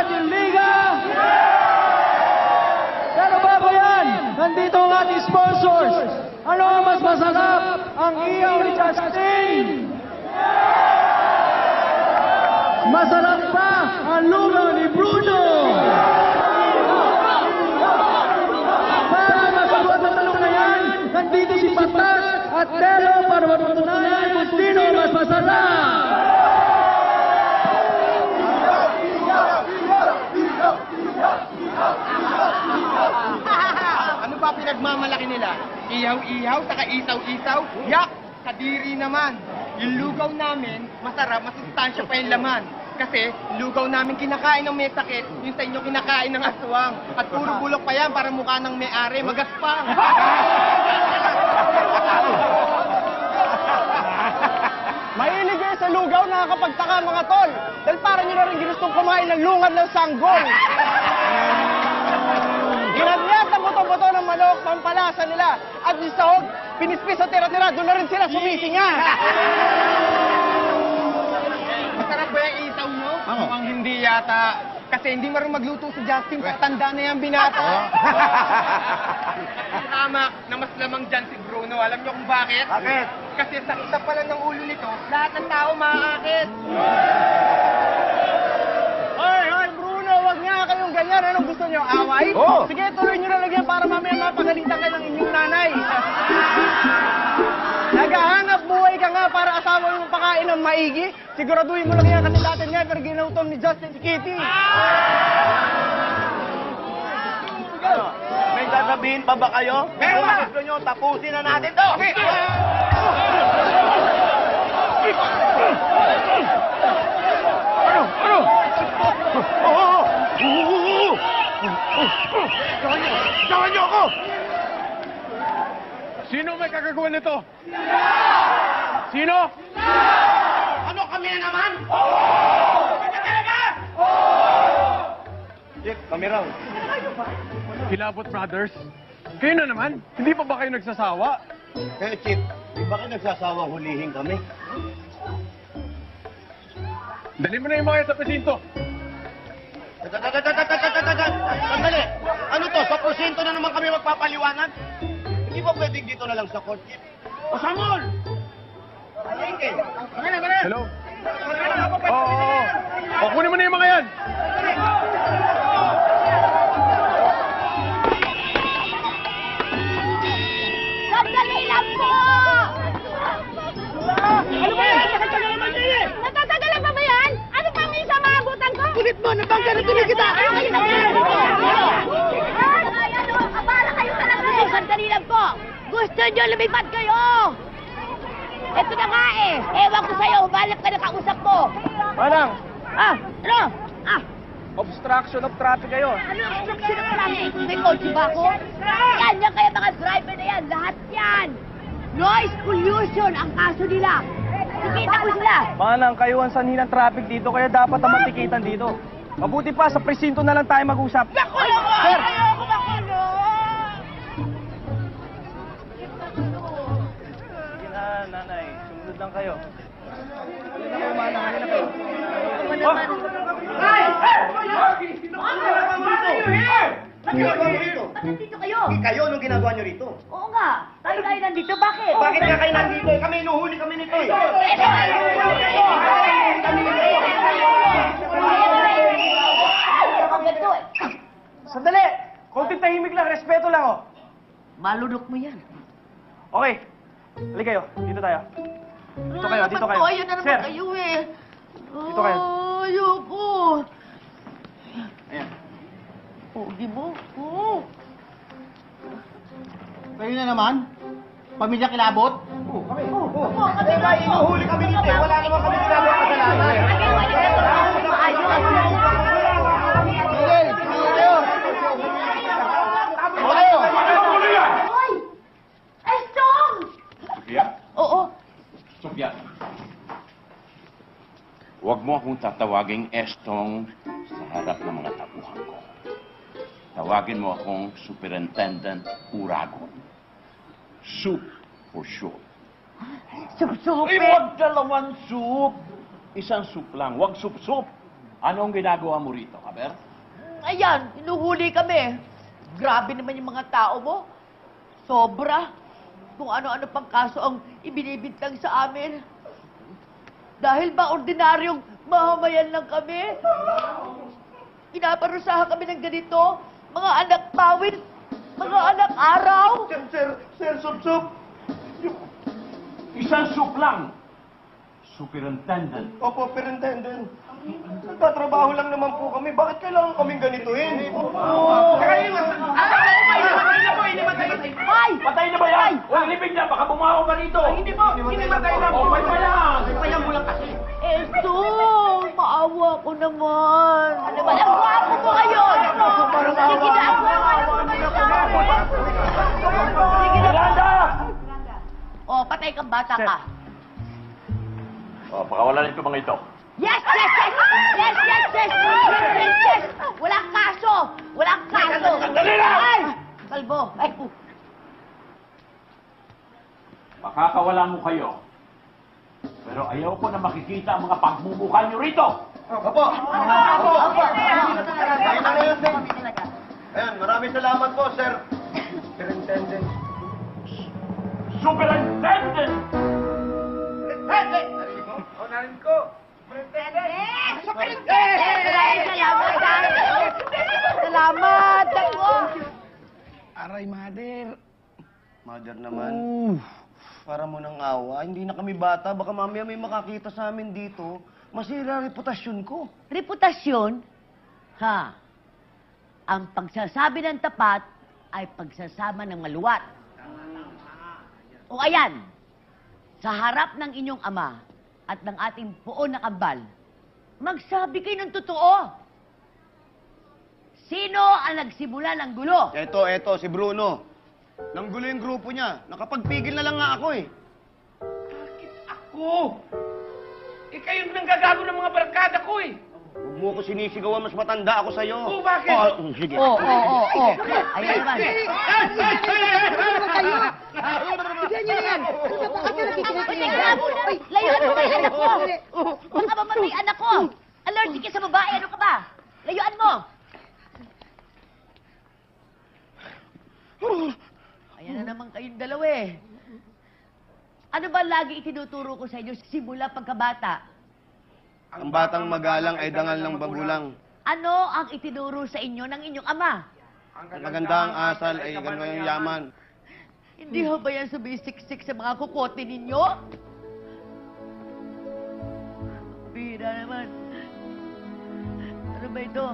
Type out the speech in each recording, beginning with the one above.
ating liga? Pero bago yan, nandito ang ating sponsors. Ano ang mas masarap? Ang iyaw ni Justin? Masarap pa ang lugaw ni Bruno? Para masagot ang tanong na yan, nandito si Patas at Telo para matutunayan kung sino ang mas masarap. Ano ba pinagmamalaki nila? Ihaw-ihaw, saka isaw-isaw? Yak! Kadiri naman. Yung lugaw namin, masarap, masustansya pa yung laman. Kasi, lugaw namin kinakain ng may sakit, yung sa inyo kinakain ng aswang. At puro bulok pa yan para mukha ng may-ari, magaspang. Mahilig kayo sa lugaw, nakakapagtaka mga tol. Dahil parang nyo na rin ginustong kumain ng lungad ng sanggol. Ginagnat ang buto-buto ng manok, pampalasa nila. At yung sahog, pinispis sa tira-tira, doon na rin sila sumisinga. Masarap ba yung isaw nyo? Mukhang hindi yata. Kasi hindi marunong magluto si Justin, patanda na yung binata. Tama na mas lamang dyan si Bruno. Alam niyo kung bakit? Bakit? Kasi sa isa pa lang ng ulo nito, lahat ng tao maaakit. Hoy, Bruno, wag nga kayong ganyan. Anong gusto nyo? Away? Oo. Sige, tuloy nyo na lang yan para mamaya mapagalitan kayo ng inyong nanay. Naghahanap buhay ka nga para asawa mo pakain ng maigi. Siguraduhin mo lang yan kasi dati never ginutom ni Justin si Kitty. Ano? May sasabihin pa ba kayo? Meron Kung ba? gusto nyo, tapusin na natin to! Ano? Gawan nyo ako! Sino may kagagawa nito? Sino? Ano kami na naman? Chief, kami raw. Kilabot Brothers? Kayo na naman? Hindi pa ba kayo nagsasawa? Eh, Chief, di ba kayo nagsasawang hulihin kami? Dali mo na yung mga yan sa presinto. Sandali! Ano to? Sa porsyento na naman kami magpapaliwanag? Hindi ba pwedeng dito na lang sa court, Chief? O, Samol! Ayenge! Hello? Oo. O, kunin mo na yung mga yan. Sandali lang po! Ano ba yan? Nakatagal naman niya eh! Natatagalan pa ba yan? Ano pa may sa maabutan ko? Kulit mo! Natanggal na tuloy kita! Ay, ano? Abala kayo talaga eh! Sandali lang po! Gusto nyo lumipad kayo! Ito na nga eh! Ewan ko sa'yo, humalap ka na kausap mo! Manang, Ano? obstruction of traffic kayo. Ano ang obstruction ng traffic? May kotse ba ako? Yan kaya mga driver na yan, lahat yan! Noise pollution ang kaso nila! Nakikita ko sila! Manang, kayo ang sanhi ng traffic dito, kaya dapat na matikitan dito. Mabuti pa, sa presinto na lang tayo mag-usap. Nakulong mo! Sir! Ayoko makulong! Sige na, nanay. Sumunod lang kayo. Halina kayo, manang. Halina kayo. Oh! Ginagawa mo rito? Ba't nandito kayo? Kayo, anong ginagawa nyo rito? Oo nga, tayo nandito. Bakit? Bakit nga kayo nandito? Kami inuhuli kami nito eh. Sandali! Konting tahimik lang, respeto lang, oh. Malunok mo yan. Okay. Halika kayo. Dito tayo. Dito kayo, dito kayo. Ayan na naman Sir, kayo eh. Dito kayo. Ayoko. Ayan. Pogi mo. Kayo na naman? Pamilya kilabot? Kami. Kasi ba inuhuli kami dito eh. Wala naman kami ginagawa kasalanan. Hoy! Estong! Sofia? Oo. Sofia. Huwag mo akong tatawaging Estong sa harap ng mga tauhan ko. Tawagin mo akong Superintendent Urago. Soup for sure. Sup-sup Ay, huwag dalawang soup. Isang soup lang. Huwag soup-soup. Anong ginagawa mo rito, Aber? Ayan, inuhuli kami. Grabe naman yung mga tao mo. Sobra. Kung ano-ano pang kaso ang ibinibintang sa amin. Dahil ba ordinaryong mamamayan lang kami? Pinaparusahan kami ng ganito. Mga anak pawid, mga anak araw. Sir, sup. Isang soup lang. Superintendent. Opo, Superintendent. Nagtatrabaho lang naman po kami. Bakit kailangan kaming ganituhin? Ay! Patay na ba yan? Huwag libing na, baka bumawa ka rito. Hindi po, hindi matay na. O, patay lang. Payan mo lang kasi. Esto, maawa ko naman. Ano ba? Ang gwapo mo ngayon! Sige na, ang gwapo Miranda! Oh, patay kang bata ka. O, pakawalan ito mga ito. Yes, yes, yes! Yes, yes, yes! Yes, yes, yes! Walang kaso! Walang kaso! Sandali lang! Ay! Kalbo! Ay! Makakawalan mo kayo. Pero ayaw ko na makikita ang mga pagmumukha niyo rito. Opo. Ayun na yun, Sir. Ayan, maraming salamat po, Sir. Superintendent. Superintendent! Salamat! Ako! Aray, mother. Mother naman. Para mo ng awa, hindi na kami bata. Baka mamaya may makakita sa amin dito. Masira ang reputasyon ko. Reputasyon? Ha? Ang pagsasabi ng tapat ay pagsasama ng maluwat. O ayan, sa harap ng inyong ama at ng ating poon na kambal, magsabi kayo ng totoo. Sino ang nagsimula ng gulo? Eto, si Bruno. Nanggulo yung grupo niya. Nakapagpigil na lang nga ako eh. Ako! Eh, kayo nanggagago ng mga barkada ko eh. Huwag mo ako sinisigawan, mas matanda ako sa'yo. Oh, bakit? Sige. Oo. Ayan naman. Layuan mo may anak ko! Baka mamatay anak ko! Allergic ka sa babae, ano ka ba? Layuan mo! Ayan na naman kayong dalawa eh. Ano ba lagi itinuturo ko sa inyo simula pagkabata? Ang batang magalang ay dangal ng magulang. Ano ang itinuro sa inyo ng inyong ama? Ang magandang asal ay gano'n yaman. Hindi ho ba yan sumisiksik sa mga kukote ninyo? Bira naman. Ano ba ito?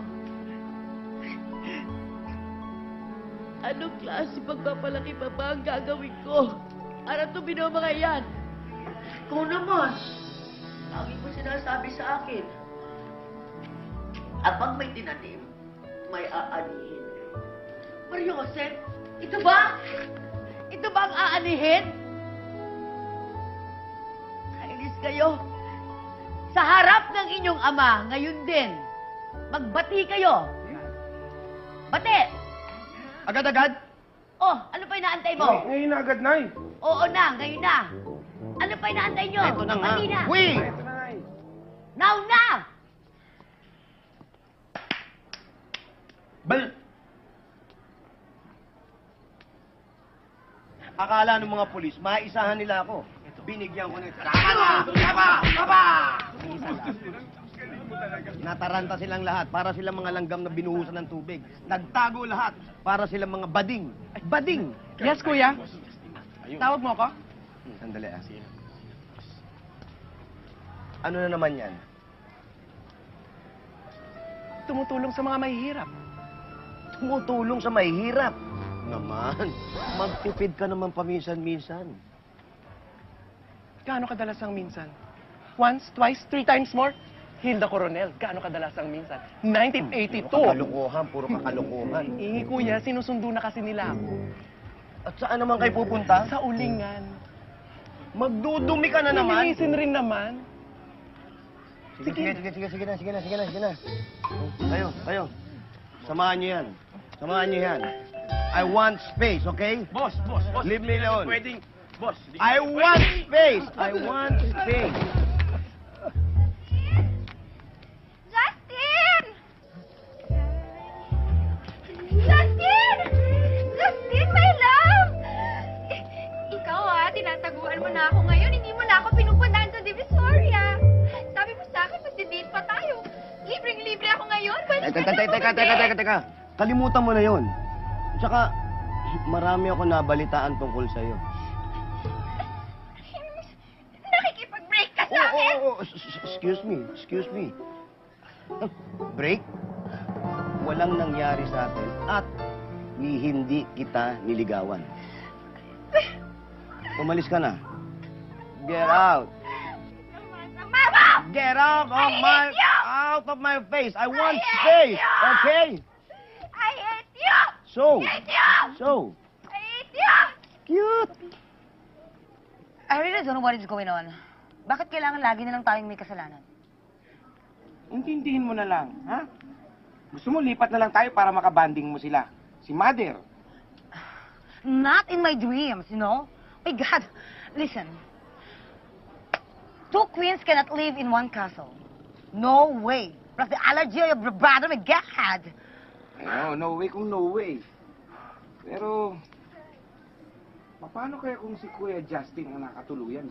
Anong klase pagpapalaki pa ba ang gagawin ko? Para tumino mga yan? Ikaw naman. Lagi mo sinasabi sa akin. Abang may tinanim, may aanihin. Mario Jose, ito ba? Ito ba ang aanihin? Kainis kayo. Sa harap ng inyong ama, ngayon din, magbati kayo. Bati! Agad-agad? Oh, ano pa inaantay mo? Ngayon na agad, Nay. Oo na, ngayon na. Ano pa inaantay nyo? Ito na nga. Bati na. Uy! Ito na, Nay. Now na! Bal! Akala ng mga pulis, maisahan nila ako. Binigyan ko nito. Nataranta silang lahat para silang mga langgam na binuhusan ng tubig. Nagtago lahat para silang mga bading. Bading! Yes, kuya. Tawag mo ako? Sandali ah. Ano na naman yan? Tumutulong sa mga mahihirap. Tumutulong sa mahihirap. Naman, magtipid ka naman paminsan-minsan. Gaano kadalasang minsan? Once, twice, 3 times more? Hilda Coronel, gaano kadalasang minsan? 1982. Kalokohan, puro kakalokohan. Eh, kuya, sinusundo na kasi nila ako. At saan naman kayo pupunta? Sa ulingan. Magdudumi ka na naman. Lumilisin rin naman. Sige na. Kayo. Samahan niyo yan. I want space, okay? Boss. Leave me alone. Pwedeng, boss. I want space. Justin! Teka. Kalimutan mo na yon. Tsaka, marami ako nabalitaan tungkol sa'yo. Nakikipag-break ka sa akin! Excuse me. Break? Walang nangyari sa atin at hindi kita niligawan. Umalis ka na. Get out. Mama! Get out of my face. I want space, okay? I hate you! So, I hate you! I hate you! cute. I really don't know what is going on. Bakit kailangan lagi na lang tayong may kasalanan? Intindihin mo na lang, ha? Gusto mo lipat na lang tayo para makabanding mo sila. Si Mother. Not in my dreams, you know? My God. Listen. Two queens cannot live in one castle. No way. Plus the allergy of your brother, my God. No way kung no way. Pero, paano kaya kung si Kuya Justin ang nakatuluyan?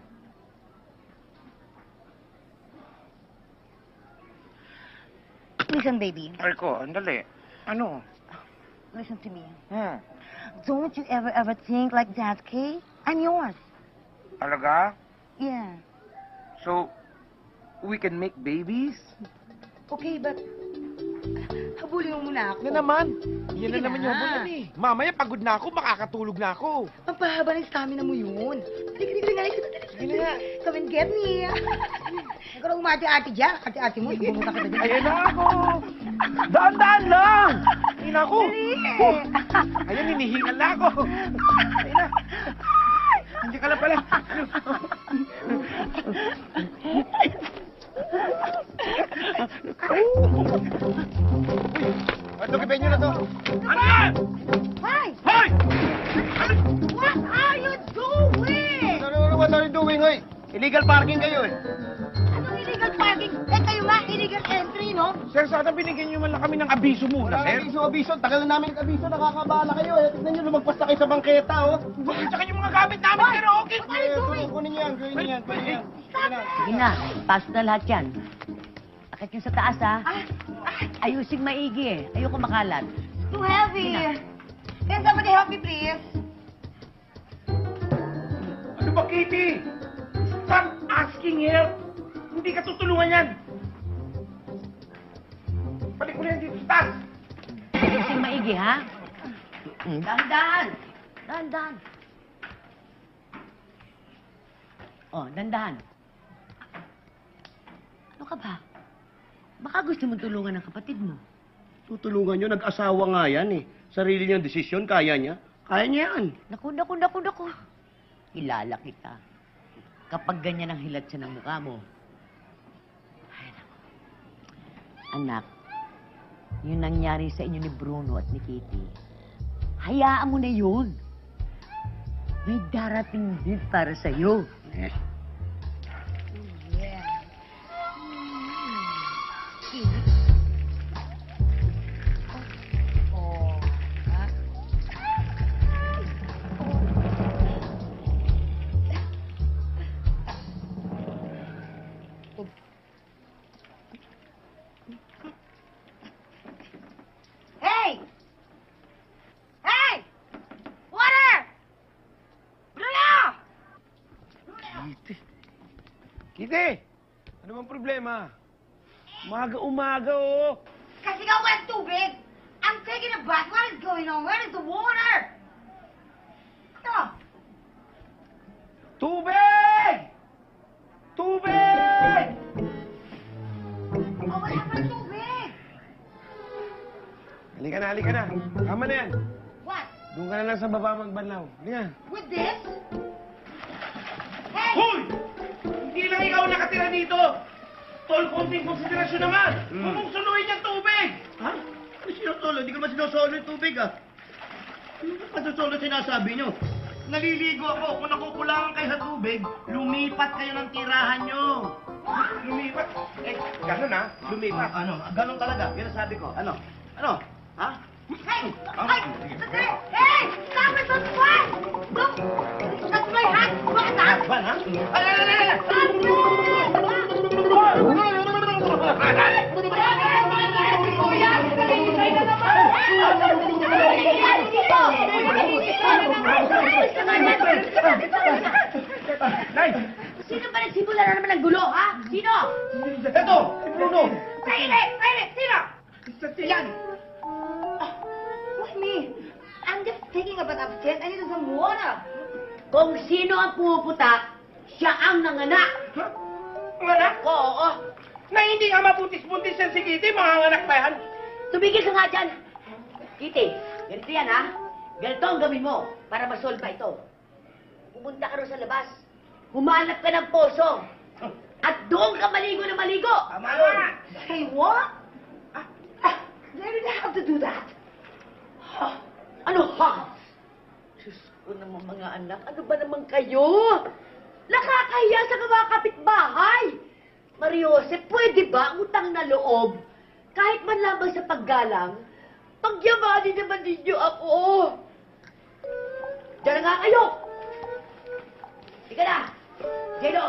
Listen, baby. Marco, andali. Ano? Listen to me. Don't you ever think like that, Kay? I'm yours. Talaga? Yeah. So, we can make babies? Okay, but... Habulin mo muna ako. Yan naman. Yan Sige na naman na. yung bulan eh. Mamaya pagod na ako, makakatulog na ako. Ang pahaba ng stamina mo yun. Sige na nga. Come and get me. Ikaw lang umati-ati dyan. Ati-ati mo, ibubuka kita dyan. Ayan na ako. Daan-daan lang. Ayun ako. Ayan, hinihingal na ako. Ayun na. Hindi ka lang pala. Ito, kipin nyo na to. Ano yan? Hi! Hoy! What are you doing? What are you doing, hoy? Illegal parking kayo eh. Anong illegal parking? Eh, kayo nga, illegal entry, no? Sir, sana binigyan nyo man lang kami ng abiso muna, sir. Abiso. Tagal na namin abiso. Nakakabala kayo eh. Tignan nyo, lumagpas na kayo sa bangketa, oh. Tsaka yung mga gamit namin, sir, okay. What are you doing? Kunin yan. Sige na, pasok na lahat yan. Akit yung sa taas, ha? Ayusing maigi, eh. Ayoko makalat. Too heavy. Can somebody help me, please? Ano ba, Kitty? Stop asking help. Hindi ka tutulungan yan. Balik mo na yan dito sa taas. Ayusing maigi, ha? Dahan-dahan. Dahan-dahan. Oh, dandahan. Ano ka ba? Baka gusto mong tulungan ng kapatid mo. Tutulungan nyo, nag-asawa nga yan eh. Sarili niyang desisyon, kaya niya. Kaya niya yan. Naku. Kilala kita. Kapag ganyan ang hilat siya ng mukha mo. Ay, naku. Anak, yun nangyari sa inyo ni Bruno at ni Kitty. Hayaan mo na yun. May darating din para sa'yo. Yeah. Oh. Hey! Hey! Water! Bruno! Kitty, ano bang problema? Umaga, oh. Kasi nga walang tubig! I'm taking a bath. What is going on? Where is the water? Ito! Tubig! Tubig! Oh, wala pa tubig! Halika na. Tama na yan. What? Doon ka na lang sa baba magbanlaw. Halika. With this? Hey! Hoy! Hindi lang ikaw nakatira dito. Tol, konting konsiderasyon naman. Huwag mong suluhin yung tubig. Ha? Ano sinusolo? Hindi ko naman sinusolo yung tubig, ah. Ano pa sinusolo sinasabi nyo? Naliligo ako. Kung nakukulangan kayo sa tubig, lumipat kayo ng tirahan nyo. Lumipat. Eh, gano'n ha? Lumipat. Ano? Ganon talaga. Yan ang sabi ko. Ano? Ha? Hey! Hey! Hey! Stop it! Don't fight! Don't! That's my hat! What? Ban, ha? Stop it! Umalis ka nga dyan! Nay! Sino ba nagsimula na naman ng gulo, ha? Sino? Eto! Si Bruno! Riley! Sino? Yan! Why me? I'm just taking a bath upstairs. I need some water. Kung sino ang pumuputa, siya ang nanganak. Ang anak? Oo. Na hindi nga mabuntis-buntis yan si Kitty, mga anak pa yan. Tumigil ka nga dyan. Kitty, ganito yan, ha? Ganito ang gawin mo para masolve ito. Pumunta ka rin sa labas. Humanap ka ng poso. At doon ka maligo na maligo. Tama yun. Say what? Why did I have to do that? Ano ha? Diyos ko naman mga anak, ano ba naman kayo? Nakakahiya sa mga kapitbahay. Mariose, pwede ba utang na loob? Kahit man lamang sa paggalang, pagyamanin naman ninyo ako. Diyan na nga kayo. Ika na. Jeno.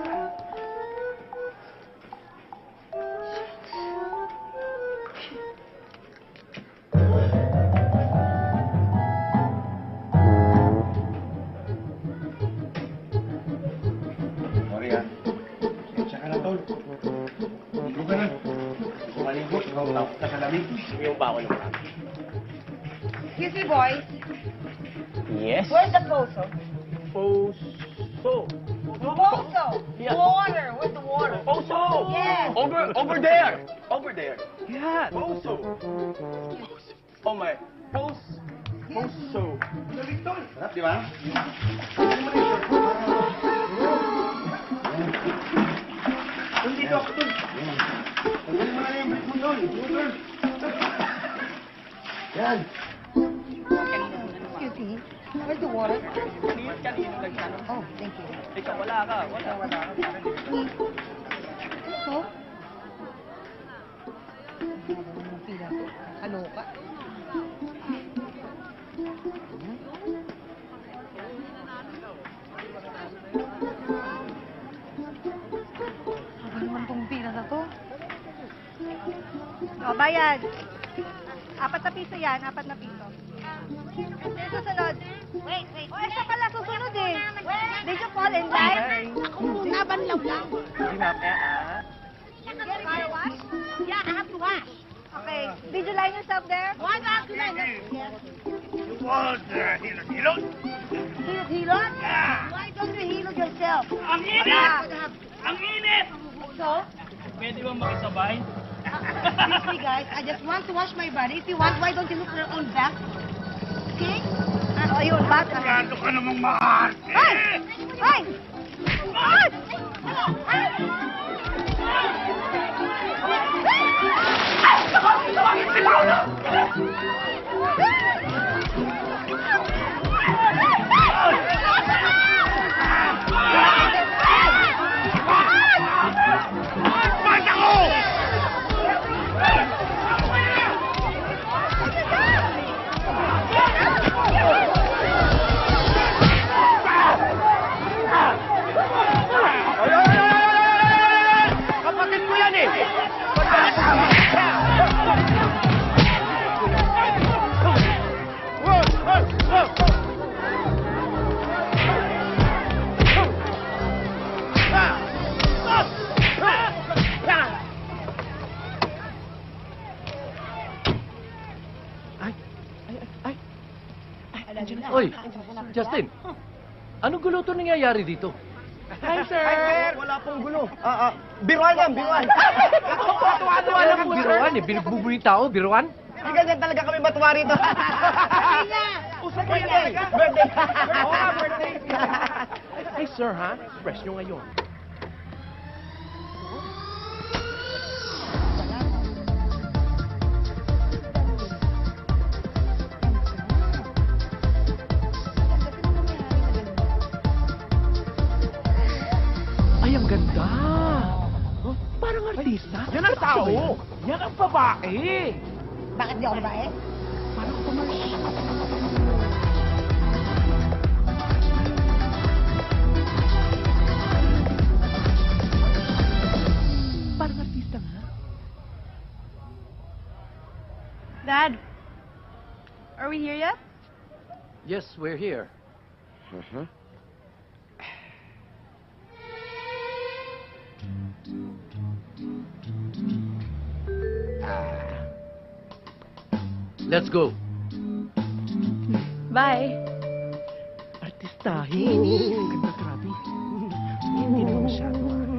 Sorry ah. Sensya ka na, Tol. Ligo ka na. Hindi ko maligo. Ikaw tapos ka sa lamig. Yung ba ako ng Excuse me, boys. Yes? Where's the poso? Poso. Poso! Yeah. Water! Where's the water? Poso! Yes. Over there! Over there. Yeah. Poso. Oh my. Poso. Galing, Tol. Sarap, di ba? Dito ako, Tol. Tanggalin mo na yung brick mo, Tol. Tol. Yan. Excuse me. Where's the water? Kanino lang siya. Oh, thank you. Ikaw, wala ka. Wala ka. So? Ano ka? Ano naman tong pila na to? O, bayad. 4 na piso yan, 4 na piso. Susunod. Wait. O, ito pala susunod eh. Did you fall in line? Ako muna, banlaw lang. Hindi mamaya, ah. Car wash? Yeah, I have to wash. Okay. Did you line yourself there? Why do I have to line up? Hilot? Why don't you hilot yourself? Ang Yeah. init! So? Pwede bang makisabay? Excuse me, guys. I just want to wash my body. If you want, why don't you look for your own bath? Okay? Ayun, bath. Sigurado ka namang mahal. Ay! Ay! Ay! Bata ko! Kapatid ko yan eh! Oy, Justin, anong gulo to nangyayari dito? Hi, sir! Wala pong gulo. Biruan yan, biruan. Alam mo, biruan eh. Binubuyo yung tao, biruan. Hindi ganyan talaga kami matuwa rito. Usap mo yan talaga. Birthday. Oo nga, birthday. Hey, sir, ha? Express nyo ngayon. Ay, ang ganda! Huh? Parang artista. Yan ang tao! Yan ang babae! Bakit di ako babae? Parang commercial. Parang artista nga. Dad, are we here yet? Yes, we're here. Let's go. Bye. Artistahin. Ganda, grabe. Hindi naman masyado.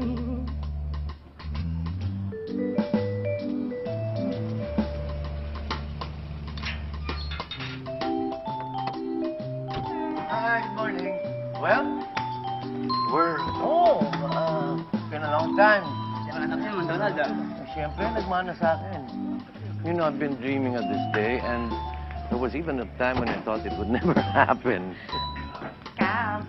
Hi, good morning. Well, we're home. Been a long time. Sino anak niya, Donald, Siyempre, nagmana sa akin. You know, I've been dreaming of this day, and there was even a time when I thought it would never happen. Cal.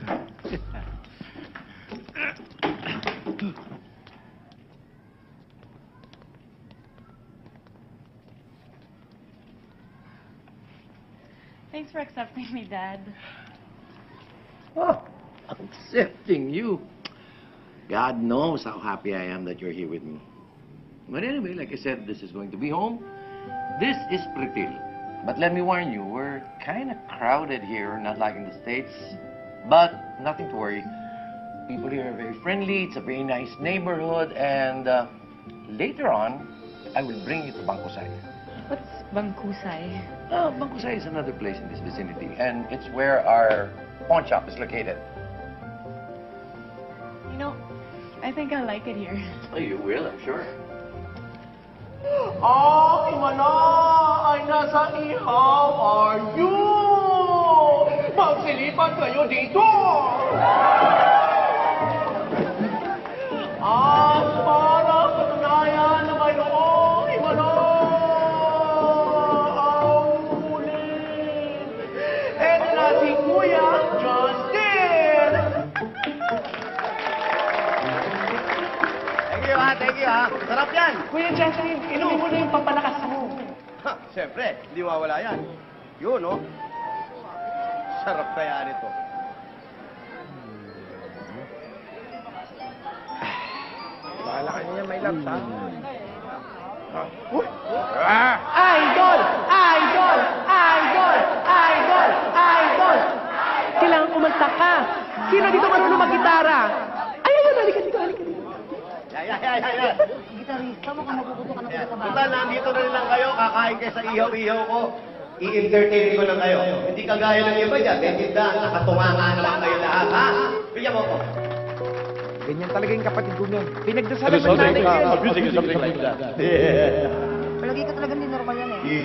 Thanks for accepting me, Dad. Oh, accepting you. God knows how happy I am that you're here with me. But anyway, like I said, this is going to be home. This is Pritil. But let me warn you, we're kind of crowded here, not like in the States. But nothing to worry. People here are very friendly. It's a very nice neighborhood. And later on, I will bring you to Bangkusay. What's Bangkusay? Bangkusay is another place in this vicinity. And it's where our pawn shop is located. You know, I think I like it here. Oh, you will, I'm sure. Ay, wala! Ay, nasa ihaw are you? Magsilipan kayo dito! At para patunayan na mayroong wala ang ulit. Eto na si Kuya Justin! Thank you, ha. Sarap yan. Kuya Justin, inumin mo na yung pampalakas mo. Ha, siyempre, hindi mawala yan. Yun, no? Sarap kaya nito. Bahala ka niya, may labs, ha? Idol! Idol! Idol! Idol! Idol! Kailangan kumanta ka. Sino dito marunong mag-gitara? Ay, halika dito, halika dito. Yeah. Gitarista mo ka naguguto ka ng Yeah. trabaho. Punta, nandito na lang kayo. Kakain kayo sa ihaw-ihaw ko. I-entertain ko lang kayo. Hindi kagaya ng iba dyan. May tindahan, nakatunganga naman kayo lahat, ha? Bigyan mo ko. Ganyan talaga yung kapatid ko niyan. Pinagdasalan mo nanay ko yan. Music is something like that. Palagi ka talaga hindi normal yan eh.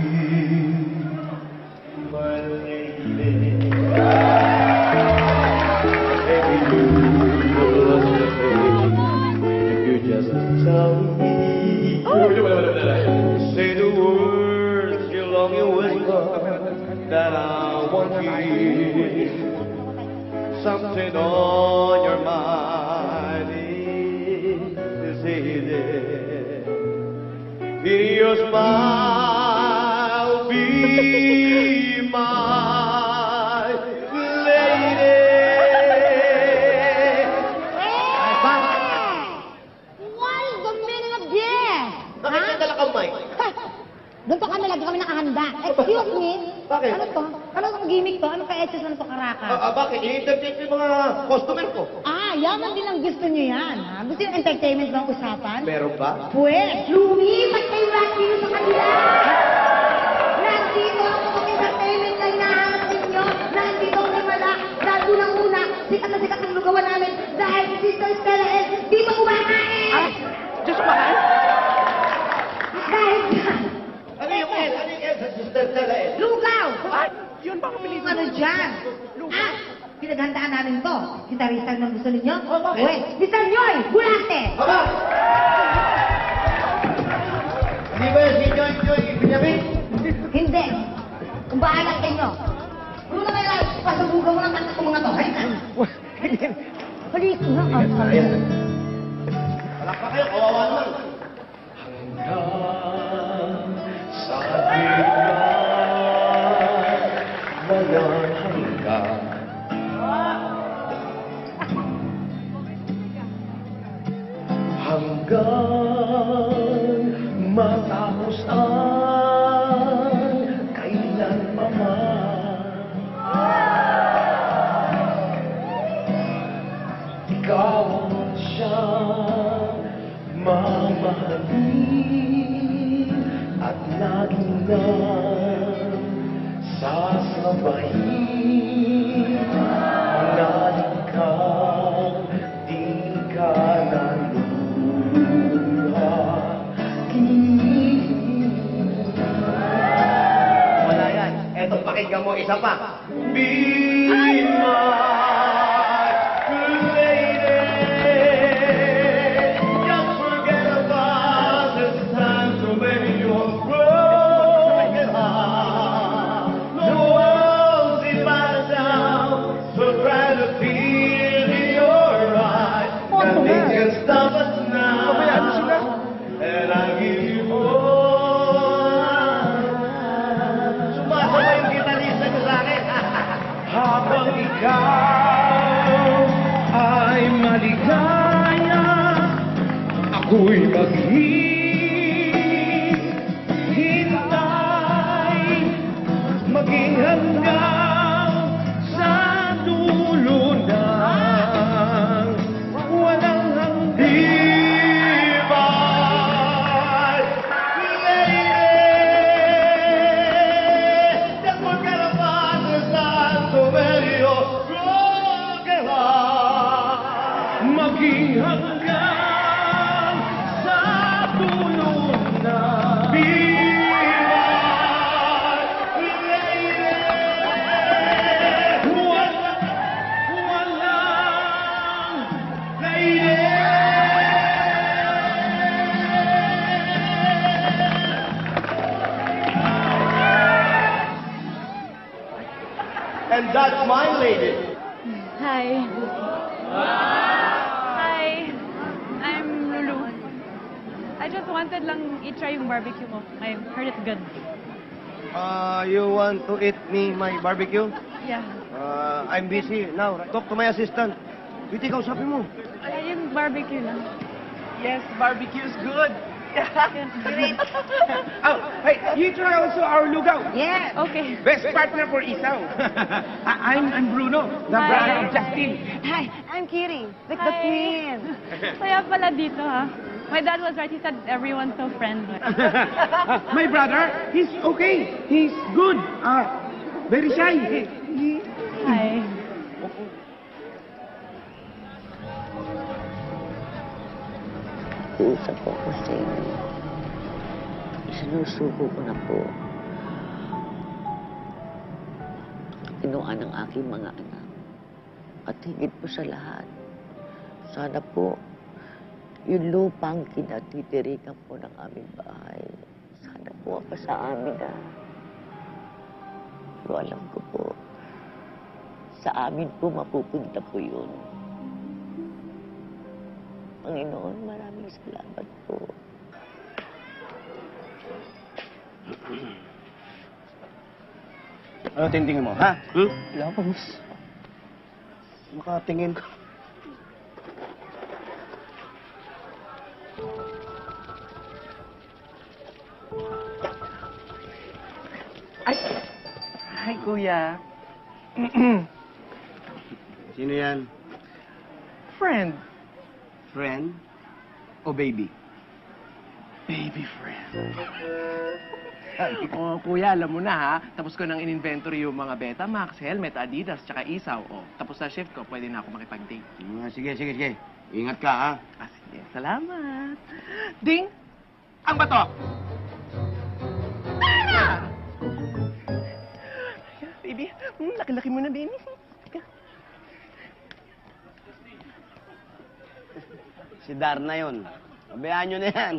Say the words you long you whisper that I want to hear. Something on your mind is hidden in your smile. Be my lady. What is the meaning of this? Bakit may dala kang mic? Doon pa kami lagi kami nakahanda. Excuse me? Bakit? Ano to? Ano ang gimmick to? Ano ka-etches na to karaka? Bakit? I-entertain ko yung mga customer ko. Yaman din ang gusto nyo yan. Ha? Gusto yung entertainment bang usapan? Meron ba? Pwes, lumipat kayo lahat dito sa kanila! Nandito ang mga entertainment na hinahanap ninyo. Nandito ang himala. Dahil unang-una, sikat na sikat ang lugawan namin. Dahil si Sister Stella S. Di ba kumakain? Diyos mahal. Dahil dyan, Ano yung S? Ano yung S? Sister Stella S? lugaw! Yun bang apelido? Ano dyan? Pinaghandaan namin to. Gitarista ng gusto ninyo? Pwes, si Sanyoy, Bulante! Aba! Hindi ba si Joy Benjamin? Hindi. Kung bahala sa inyo. Ano na kaya pasabugan mo ng kanta ko mga to? Halika. Halika na. Wala pa kayo, kawawa naman. Sa gitna walang hanggan. Hanggang matapos ang kailanpaman. laging sasabayin. Laging kang di ka naluluha. Wala yan. Eto, pakinggan mo isa pa. Be my lady. Just forget about this time to make your broken heart. No one's in my town, so try to feel in your eyes. Nothing can stop us now. And I give you all. Sumasabay yung gitarista ko sa akin. Habang ikaw ay maligaya, ako'y maghihintay, maging hanggang sa dulo ng walang hanggan. Lady, just forget about the time to make your broken heart. Maging hanggang sa dulo na be my lady. Walang lady. And that's my lady. Hi. Hi. I'm Lulu. I just wanted lang i-try yung barbecue mo. I heard it's good. You want to eat me my barbecue? Yeah. I'm busy now. Talk to my assistant. Wait, ikaw, sabi mo. Ay, yung barbecue lang. Yes, barbecue's good. Great. Oh, hey, you try also our lugaw. Yes. Okay. Best partner for Isaw. I'm Bruno, the Hi. brother of Justin. Hi, I'm Kiri, the Hi. twin. Saya pala dito, ha? My dad was right. He said everyone's so friendly. My brother, he's okay. He's good. Very shy. Hi. Iusap ko sa inyo. Isinusuko ko na po. Kinuha ng aking mga anak. At higit po sa lahat, sana po, yung lupang kinatitirikan po ng aming bahay, sana po sa amin na. Pero alam ko po, sa amin po mapupunta po yun. Panginoon, maraming salamat po. Ano tintingin mo, ha? Wala pa, miss. Makatingin ko. Hi, Kuya. Sino yan? Friend. Friend? O baby? Baby friend. Oh, Kuya, alam mo na ha. Tapos ko nang in-inventory yung mga Betamax, helmet, Adidas, tsaka isaw. Oh, tapos sa shift ko, pwede na ako makipag-date. Sige. Ingat ka, ha? Sige, salamat. Ding! Ang bato! Tara! Baby, laki-laki mo na, baby. Si Darna yun. Pabayaan nyo na yan.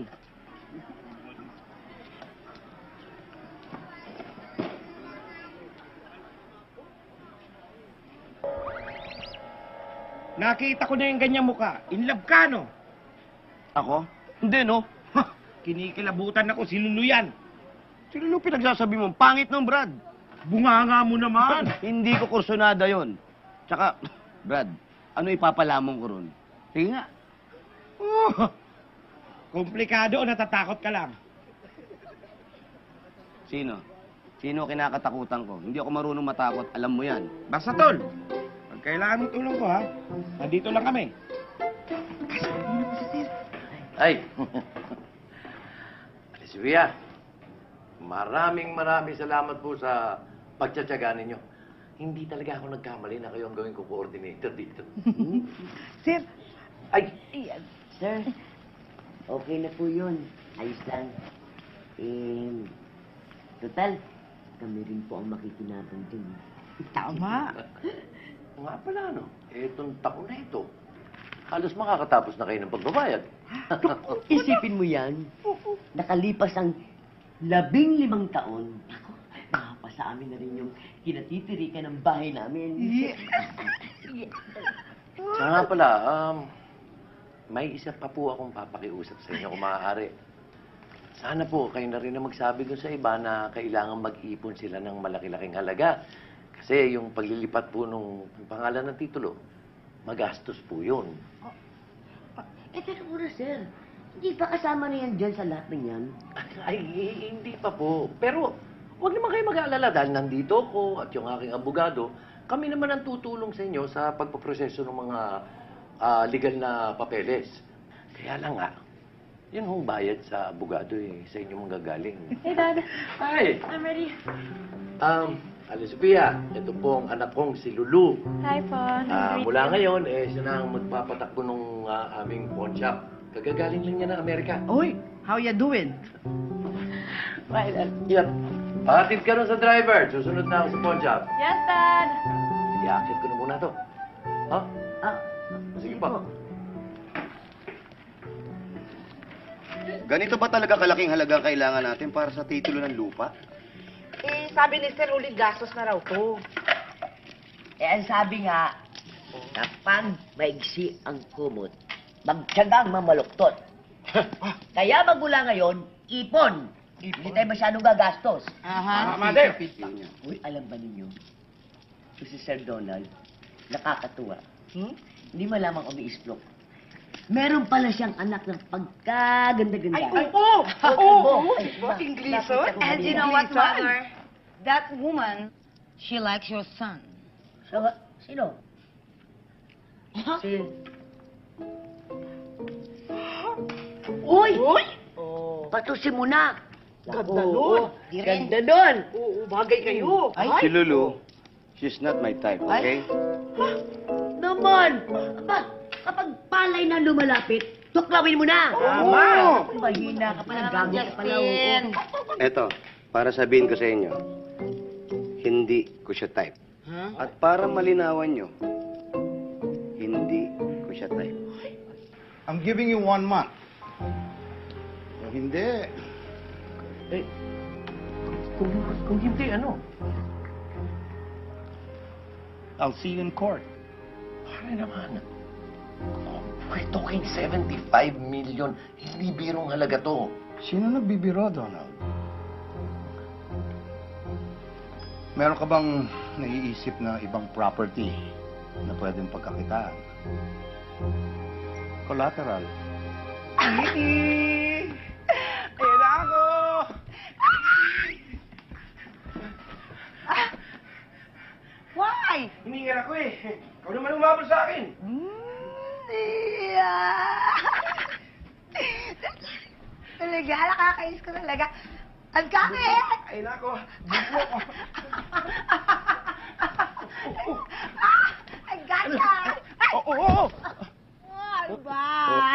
Nakita ko na yung ganyang mukha. In love ka, no? Ako? Hindi, no? Ha! Kinikilabutan ako si Lulu yan. Si Lulu pinagsasabi mo, pangit ng Brad. Bunganga mo naman. Hindi ko kursunada yon. Tsaka, Brad, ano ipapalamon ko ron? Sige nga. Oh, komplikado o natatakot ka lang? Sino? Sino kinakatakutan ko? Hindi ako marunong matakot. Alam mo yan. Basta, tol. Pag kailangan mo tulong ko, ha? Nandito lang kami. Ay! Si Kuya. Maraming salamat po sa pagtsatsaga ninyo. Hindi talaga ako nagkamali na kayo ang gawin ko coordinator dito. Sir. Ay! Sir, okay na po yun. Ayos lang. Total, kami rin po ang makikinabang dun. Tama. Nga pala, no? Etong taon na ito, halos makakatapos na kayo ng pagbabayad. Isipin mo yan, nakalipas ang 15 taon. Ako, nakapasa amin na rin yung kinatitirikan ng bahay namin. Nga pala, may isa pa po akong papakiusap sa inyo kung maaari. Sana po kayo na rin na magsabi dun sa iba na kailangan mag-ipon sila ng malaki-laking halaga. Kasi yung paglilipat po nung pangalan ng titulo, magastos po yun. Teka muna, sir. Hindi pa kasama na yan dyan sa lahat ng yan? Ay, hindi pa po. Pero, huwag naman kayo mag-aalala dahil nandito ko at yung aking abogado, kami naman ang tutulong sa inyo sa pagpaproseso ng mga legal na papeles. Kaya lang nga, yun hong bayad sa abogado sa inyo manggagaling. Hey, Dad. Hi! I'm ready. Ate Sophia, ito po ang anak kong si Lulu. Hi po. Mula ngayon, siya na ang magpapatakbo ng aming pawn shop. Kagagaling lang niya ng Amerika. Oy, how you doing? Yep. Patid ka nun sa driver. Susunod na ako sa pawn shop. Yes, Dad. Iakit ko na muna to. Ha? Sige pa. Ganito ba talaga kalaking halaga ang kailangan natin para sa titulo ng lupa? Sabi ni Sir Uli, gastos na raw to. Ang sabi nga, kapag maigsi ang kumot, magtyagang mamaluktot. Kaya magmula ngayon, ipon. Hindi tayo masyadong gagastos. Mother! Uy, alam ba ninyo, si Sir Donald, nakakatuwa. Hindi mo lamang umiislok. Meron pala siyang anak ng pagkaganda-ganda. Ay, oo! English, And you know what, Mother? That woman, she likes your son. Sino? Si... Uy! Patusin mo na! Ganda nun. Ganda nun! Oo, bagay kayo. Si Lulu, she's not my type, okay? Naman! Aba, kapag palay na lumalapit, tuklawin mo na! Tama! Mahina ka pala, gamit ka pala. Oo. Eto, para sabihin ko sa inyo, hindi ko siya type. At para malinawan nyo, hindi ko siya type. I'm giving you 1 month. Hindi. Kung hindi, ano? I'll see you in court. Pare naman. We're talking 75 million. Hindi birong halaga to. Sino nagbibiro, Donald? Meron ka bang naiisip na ibang property na pwedeng pagkakitaan? Collateral. Ayun na ako! Why? Hiningal ako eh. Ikaw naman umabol sa akin. Talaga, nakakainis ko talaga. Ang kakit! Ay, nako. Ang gata! Oo! Ano ba?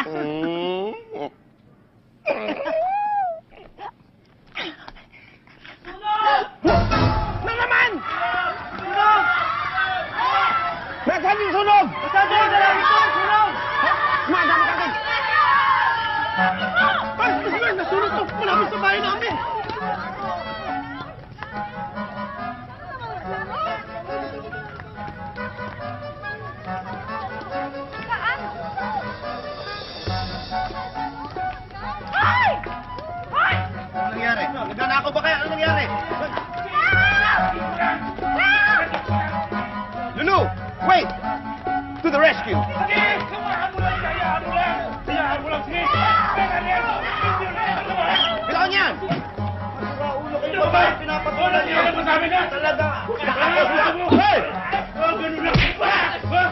Na naman! Sunog! Nasaan yung sunog? Sunog! Madami ka akin! Ay, nasunog to! Malapit sa bahay namin! Ano nangyari? Nagnanakaw ba kaya? Ano nangyari? Lulu! Wait! To the rescue! Bitawan niyan! Ulo kayo ba? Pinapatulan niyo. Talaga. Hey!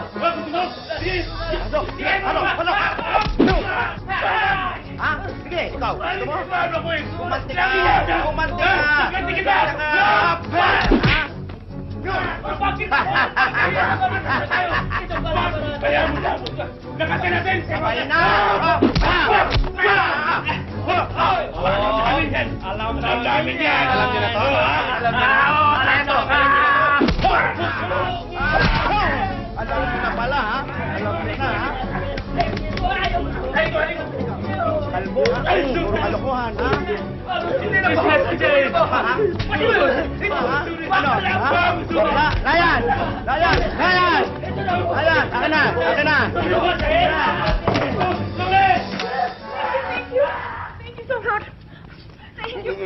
Ano? Ah, sige. Ikaw, gusto mo? Ano ko eh? Kumante ka! Lagi yan, ah! Kumante ka! Kumante kita! Bakit? Kaya mo na! Lakasin natin! Kaya na! Alam namin yan! Alam niyo na to? Alam niyo na! Alam niyo na pala, ha? Alam niyo na, ha? Kalbo, ha? Puro kalokohan, ha? Hindi na ba? Ha? Ano? Ha? Layan! Layan! Layan! Layan! Akin na! Akin na! Thank you so much. Thank you.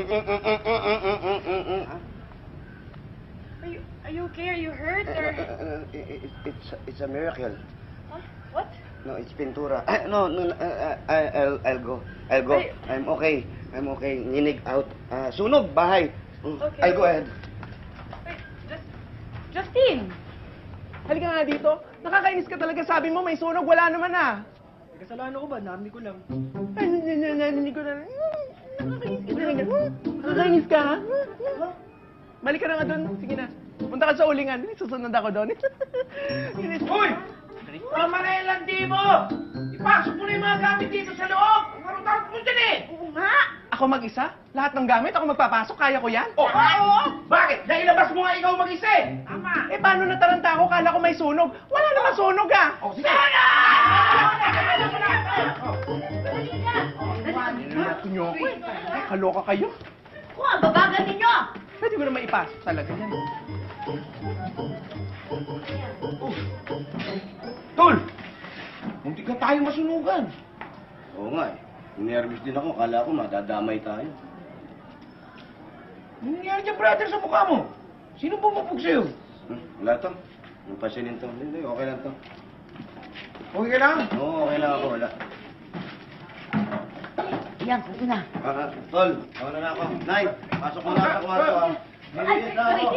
Are you okay? Are you hurt? Or... It's a miracle. Huh? What? No, it's pintura. No, I'll go. I'll go. I'm okay. I'm okay. Nginig out. Sunog, bahay. Okay. I'll go ahead. Wait, Justine! Halika nga dito. Nakakainis ka talaga. Sabi mo may sunog. Wala naman ah. Kasalanan ko ba? Narinig ko lang. Narinig ko na. Nakakainis ka talaga. Nakakainis ka ha? Balik ka na nga doon. Sige na. Punta ka sa ulingan. Susunod ako doon. Uy! Tama na yung landi mo! Ipasok mo na yung mga gamit dito sa loob! Marutang mo dyan eh! Oo nga. Ako mag-isa? Lahat ng gamit ako magpapasok? Kaya ko yan? Oh, oo! Bakit? Nailabas mo nga ikaw mag-isa eh! Tama! Eh paano nataranta ako? Kala ko may sunog. Wala naman sunog ah! Oh, sige! Nilalato niyo ako eh. Kaloka kayo. Kung ang babagan ninyo! Pwede ko naman ipasok talaga yan. Tol! Muntik ka tayong masunugan. Oo nga eh. Nervous din ako. Kala ko madadamay tayo. Anong nangyari dyan, brother, sa mukha mo? Sino bumupog sa'yo? Wala to. Yung pasinin to. Hindi, okay lang to. Okay ka lang? Oo, okay lang ako. Wala. Yan, kasi na. Tol, ako na ako. Nay, pasok mo na sa kwarto. Nililit na ako.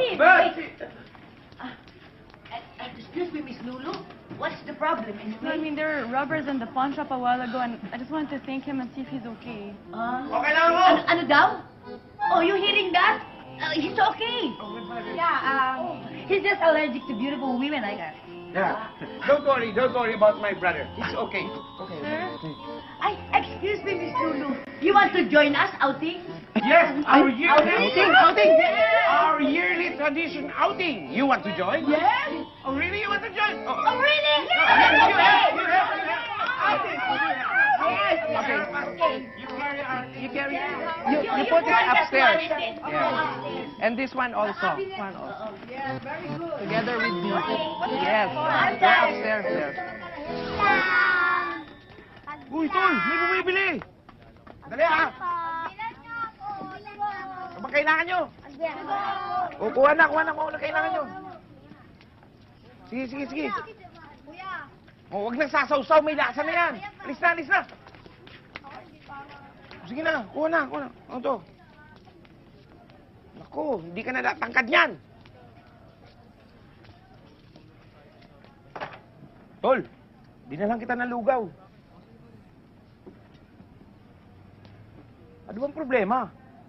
Excuse me, Miss Lulu. What's the problem? No, I mean, there were robbers in the pawn shop a while ago, and I just wanted to thank him and see if he's okay. Okay lang ako! Ano daw? Oh, you hearing that? He's okay. Yeah, He's just allergic to beautiful women, I guess. Yeah. Don't worry about my brother. He's okay. Okay. Ay, excuse me, Miss Lulu. You want to join us outing? Yes, our Outing! Our yearly tradition outing. You want to join? Yes. Oh, really? You want to join? Oh, really? You carry it. You put it upstairs. Yeah. And this one also. Yeah, very good. Together with me. Yes. They're upstairs there. Uy, Tol! May bumibili! Dali ah! Ano ba kailangan nyo? O, kuha na kung ano kailangan nyo. Sige. O, huwag nang sasawsaw, may lasa na yan. Alis na. Sige na, kuha na. Ano to? Naku, hindi ka na tangkad yan. Tol, di na lang kita nalugaw. Ano bang problema?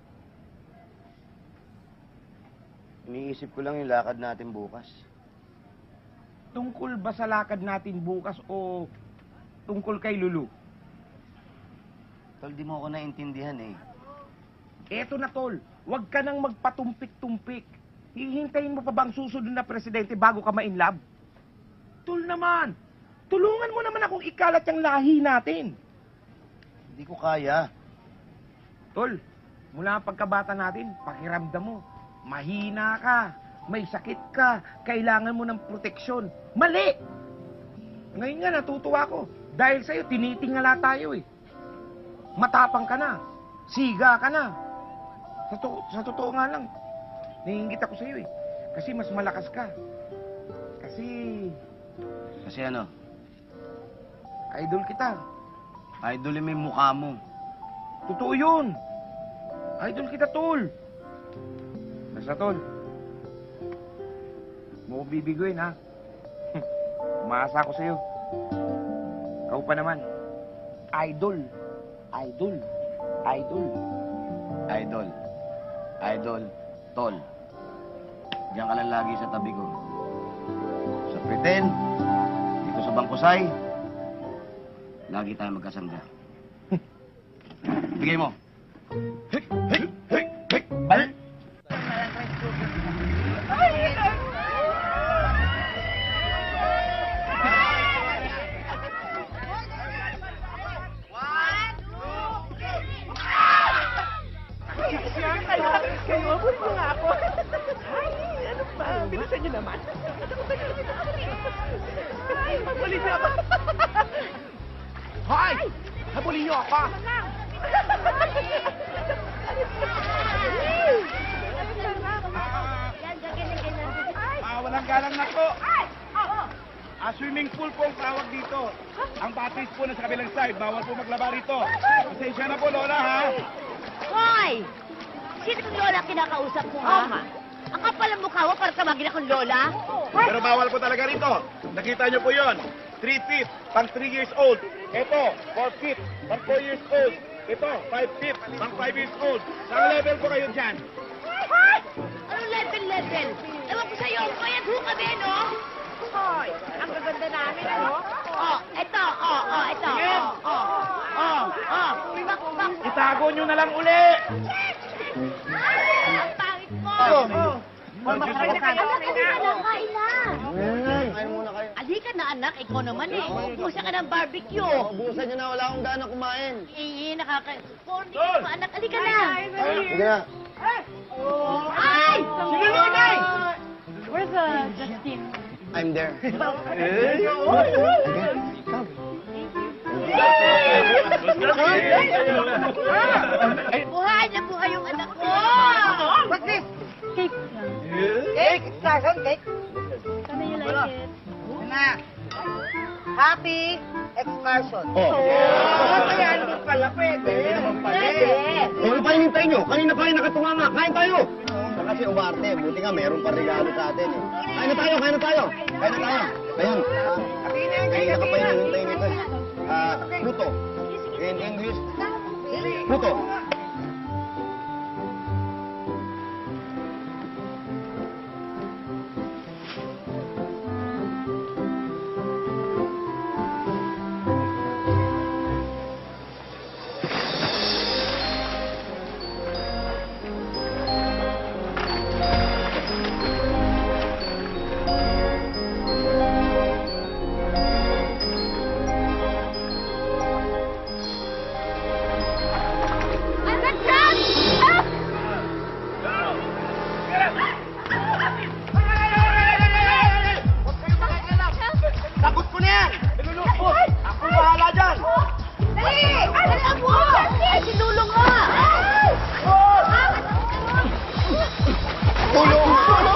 Iniisip ko lang yung lakad natin bukas. Tungkol ba sa lakad natin bukas o tungkol kay Lulu? Tol, di mo ako naintindihan eh. Eto na, Tol. Huwag ka nang magpatumpik-tumpik. Hihintayin mo pa bang susunod na presidente bago ka ma-inlove? Tol naman, tulungan mo naman akong ikalat yung lahi natin. Hindi ko kaya. Tol, mula ang pagkabata natin, pakiramdam mo, mahina ka, may sakit ka, kailangan mo ng proteksyon. Mali! Ngayon nga, natutuwa ko. Dahil sa'yo, tinitingala tayo eh. Matapang ka na. Siga ka na. Sa totoo nga lang, naiingit ako sa'yo eh. Kasi mas malakas ka. Kasi ano? idol kita. Idolin mo yung mukha mo. Totoo yun. Idol kita, Tol. Basta, Tol. Mo ko bibiguin, ha? Umaasa ako sa'yo. Ikaw pa naman. Idol. Idol. Idol. Idol. Tol. Diyan ka lang lagi sa tabi ko. Sa pretend, dito sa Bangkusay, lagi tayo magkasangga. Bigay mo. Hey! Hey! Hey! Hey! Bal! Kayo, abot mo nga ako. Ay, ano ba? Bilisan niyo naman. Ay, habulin niyo ako. Hoy! Habulin niyo ako. Walang galang na po. Swimming pool po ang tawag dito. Ang batteries po na sa kabilang side. Bawal po maglaba rito. Pasensya na po, Lola, ha? Hoy! Sino yung lola kinakausap mo, ha? Ang kapal ang mukha mo para tawagin akong lola? Pero bawal po talaga rito. Nakita niyo po yon. 3 feet, pang 3 years old. Ito, 4 feet, pang 4 years old. Ito, 5 feet, pang 5 years old. Saan level po kayo dyan? Anong level? Ewan ko sa'yo, kaya ho kami, no? Hoy, ang gaganda namin, ano? Ito. Itago niyo na lang uli! Ang pangit mo! Alika na, anak. Ikaw naman, eh. Uubusan ka ng barbecue. Ubusan niyo na, wala akong gana kumain. Corny ka pa, anak. Alika na. Sige na. Ay! Sinulunay! Where's Justine? I'm there. Buhay na buhay yung anak ko! What's this? Cake. Cake? Excursion cake? Sana you like it. Na. Happy excursion. Kaya naman pala, pwede. Ano pa hinintay nyo? Kanina pa kayo nakatunganga. Kain tayo! Kasi umarte, buti nga meron pa regalo sa atin. Kain na tayo! Ayan. Kanina ka pa hinintay nito. Pluto. In English, Pluto. Takot ko na yan! Ako bahala dyan! Dali! Alam mo! Sinulong nga! Tulong!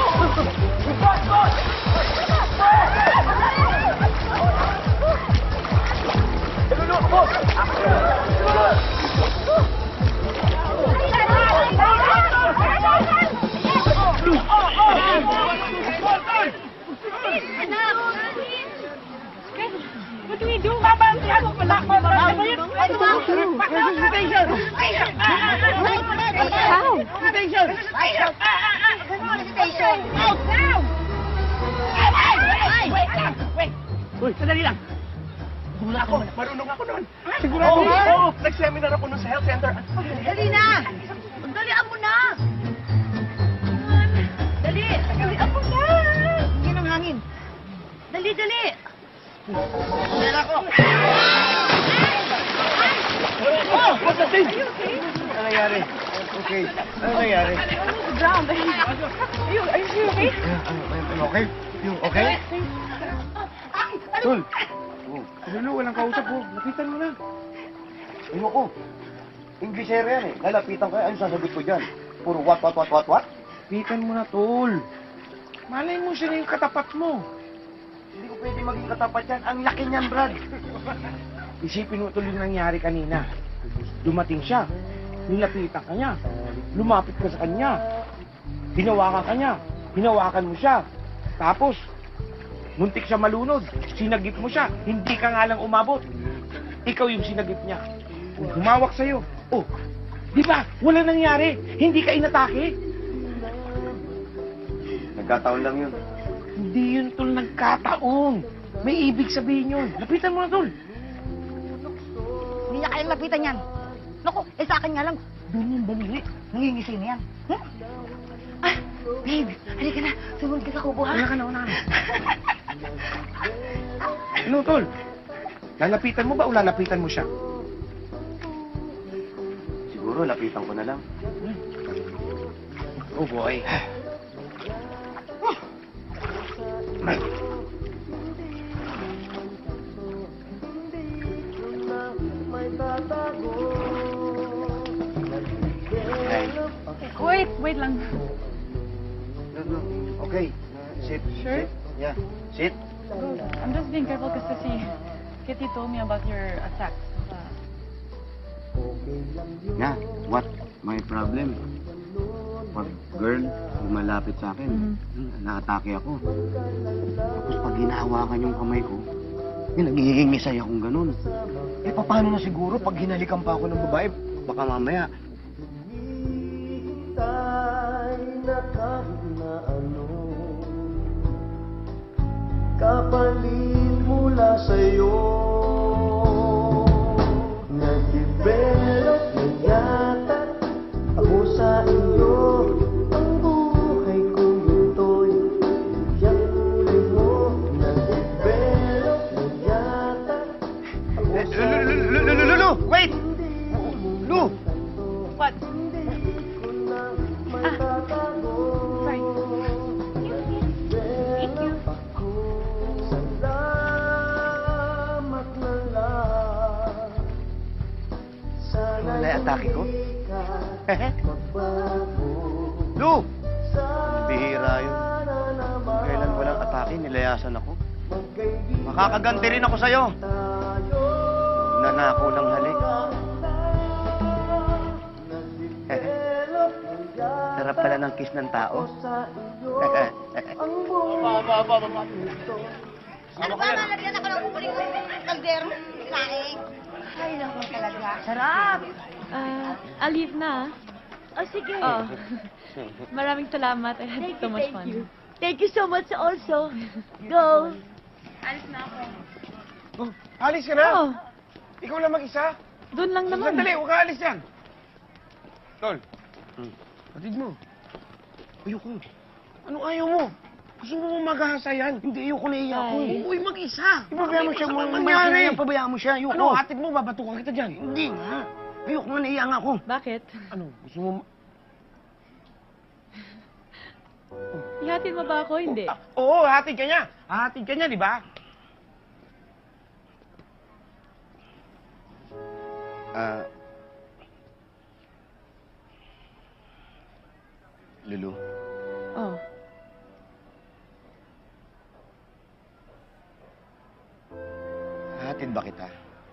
What do we do? Babantihan mo pala ako. Uy, sandali lang. Mula ako, marunong ako noon. Sigurado. Oo, nag-seminar ako noon sa health center. Dali na! Dalian mo na! Dali! Dalian mo na! Hindi ng hangin. Dali! Dali ako! Oh, what's the thing? Ano nangyari? Okay. Ano nangyari? Drowned. Are you okay? Okay? You okay? Tul! Lulu, walang kausap po. Lapitan mo na. Ayoko. Inglesero yan eh. Lalapitan kayo. Ano sasagot ko dyan? Puro what? Lapitan mo na, Tol. Malay mo siya na yung katapat mo. Hindi ko pwede maging katapat yan. Ang laki niyan, Brad. Isipin mo tuloy yung nangyari kanina. Dumating siya. Nilapitan ka niya. Lumapit ka sa kanya. Hinawakan ka niya. Hinawakan mo siya. Tapos, muntik siya malunod. Sinagip mo siya. Hindi ka nga lang umabot. Ikaw yung sinagip niya. Humawak sa'yo. Oh, Di ba? Wala nangyari. Hindi ka inatake. Nagkataon lang yun. Hindi yun, Tol, nagkataon. May ibig sabihin yun. Lapitan mo na, Tol. Hindi niya kayang lapitan yan. Naku, sa akin nga lang, doon yung daliri. Nangingisi na yan. Babe, halika na. Sumunod ka sa kubo, ha? Una ka na. Ano, Tol? Lalapitan mo ba o lalapitan mo siya? Siguro, lapitan ko na lang. Oh, boy. Wait lang. No. Okay. Sit. Sure? Sit. Yeah. Sit. I'm just being careful kasi Kitty told me about your attacks. Yeah. What? My problem? Pag girl, malapit sa akin, naatake ako. Tapos pag hinahawakan yung kamay ko, naghihingisay akong ganun. Eh, paano na siguro pag hinalikan pa ako ng babae? Baka mamaya. Kapalit mula sa'yo, nag-develop na yata ako sa iyo. Ang buhay kong ito'y yung kulay mo. Nag-develop na yata ako sa iyo. Lu! Wait! Lu! What? Sorry. Thank you. Wala yung atake ko? Lu! Bihira yun. Kailan walang atake, nilayasan ako. Makakaganti rin ako sa'yo. Nanako ng halik. Sarap pala ng kiss ng tao. Ano ba, malagyan ako ng kukuling kaldero? Laing. Ay, naku talaga. Sarap. I'll leave na. Oh, sige. Oh. Maraming salamat. I had so much fun. Thank you so much also. Go. Alis na ako. Oh, alis ka na? Oh, Ikaw lang mag-isa? doon lang naman. Sandali, huwag ka alis yan. Tol. Patid mo. Ayoko. Anong ayaw mo? Gusto mo magahasa yan? Hindi, ayoko na iya ako. Ay. Uy, mag-isa. Pabayaan mo siya, Mangyari. mangyari. Pabayaan mo siya, ayoko. Ano, hatid mo, babatukan kita dyan. Hindi nga. Ayoko nga, naiya nga ako. Bakit? Ano, gusto mo... Ihatid mo ba ako? Hindi. Oo, hatid ka niya. Hatid ka niya, di ba? Lulu, Oh. hatid ba kita?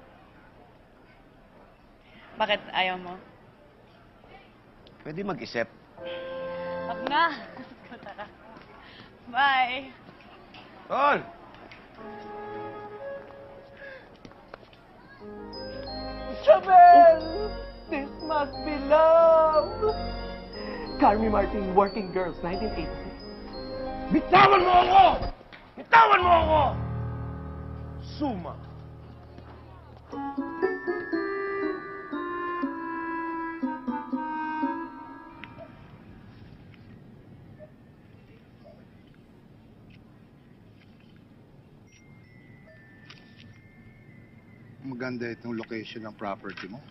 Bakit ayaw mo? Pwede mag-isip. Wag na. Bye. Tol! Isabel! This must be love! Carmi Martin, Working Girls, 1986. Bitawan mo ako! Bitawan mo ako! Suma. Maganda itong location ng property mo.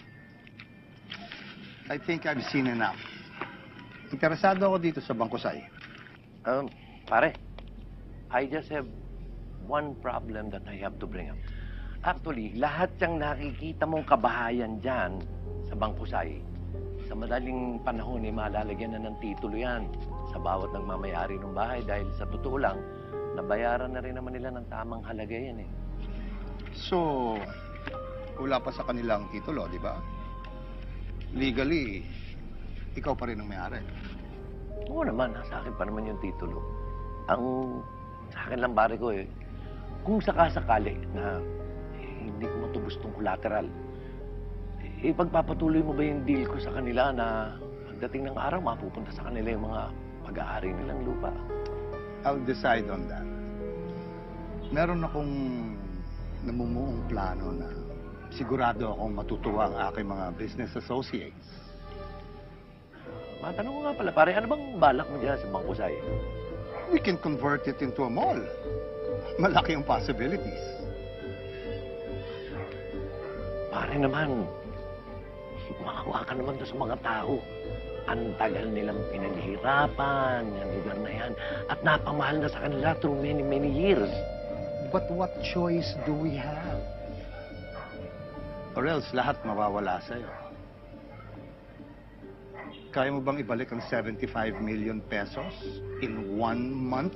I think I've seen enough. Interesado ako dito sa Bangkusay. Pare, I just have one problem that I have to bring up. Actually, lahat yung nakikita mong kabahayan dyan sa Bangkusay, sa madaling panahon, malalagyan na ng titulo yan sa bawat nagmamayari ng bahay dahil sa totoo lang, nabayaran na rin naman nila ng tamang halaga yan eh. So, wala pa sa kanilang titulo, di ba? Legally, ikaw pa rin ang may-ari. Oo naman, sa akin pa naman yung titulo. Ang sa akin lang pare ko kung sakasakali na hindi ko matubos tong collateral, ipagpapatuloy mo ba yung deal ko sa kanila na pagdating ng araw, mapupunta sa kanila yung mga pag-aari nilang lupa? I'll decide on that. Meron akong namumuong plano na sigurado akong matutuwa ang aking mga business associates. Matanong ko nga pala, pare, ano bang balak mo dyan sa Bangkusay? We can convert it into a mall. Malaki ang possibilities. Pare naman, maawa ka naman doon sa mga tao. Ang tagal nilang pinaghirapan yung lugar na yan at napamahal na sa kanila through many, many years. But what choice do we have? Or else lahat mawawala sa'yo. Kaya mo bang ibalik ang 75 million pesos in 1 month?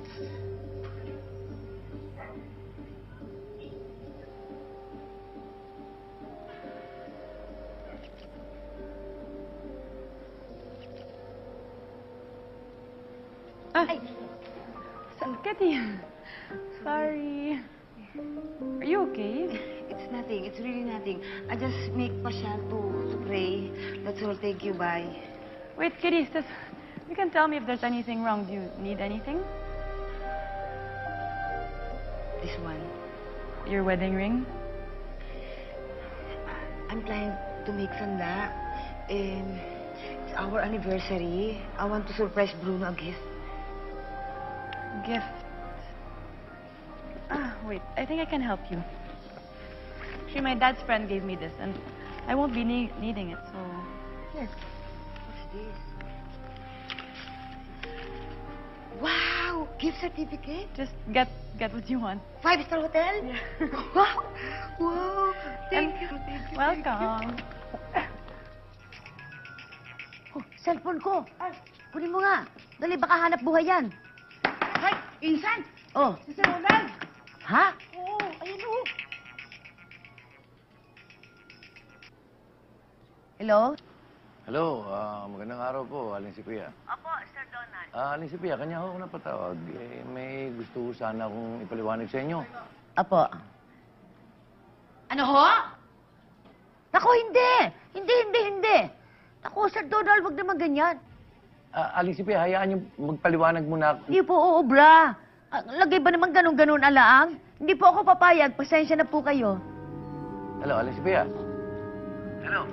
Kitty. Sorry. Are you okay? It's nothing. It's really nothing. I just make pasyal to pray. That's all. Thank you. Bye. Wait, Kitty, you can tell me if there's anything wrong. Do you need anything? This one. Your wedding ring? I'm planning to make sanda. It's our anniversary. I want to surprise Bruno a gift. Gift? Wait, I think I can help you. Actually, my dad's friend gave me this, and I won't be needing it, so... Here. What's this? Wow! Gift certificate? Just get what you want. 5-star hotel? Yeah. Wow! Wow! Thank you. Welcome. Oh, cellphone ko. Kunin mo nga. Dali, baka hanap buhay yan. Ay, Insan! Oh. Si Sir Ronald! Ha? Oo, ayun o. Hello? Hello, magandang araw po, Aling si Kuya. Opo, Sir Donald. Aling si Kuya, kanya ako napatawag. May gusto sana akong ipaliwanag sa inyo. Apo. Ano ho? Naku, hindi! Hindi! Naku, Sir Donald, wag naman ganyan. Aling si Kuya, hayaan niyo magpaliwanag muna. Hindi po, uubra. Lagay ba naman ganun-ganun alaang? Hindi po ako papayag. Pasensya na po kayo. Hello, Aling si Kuya. Hello.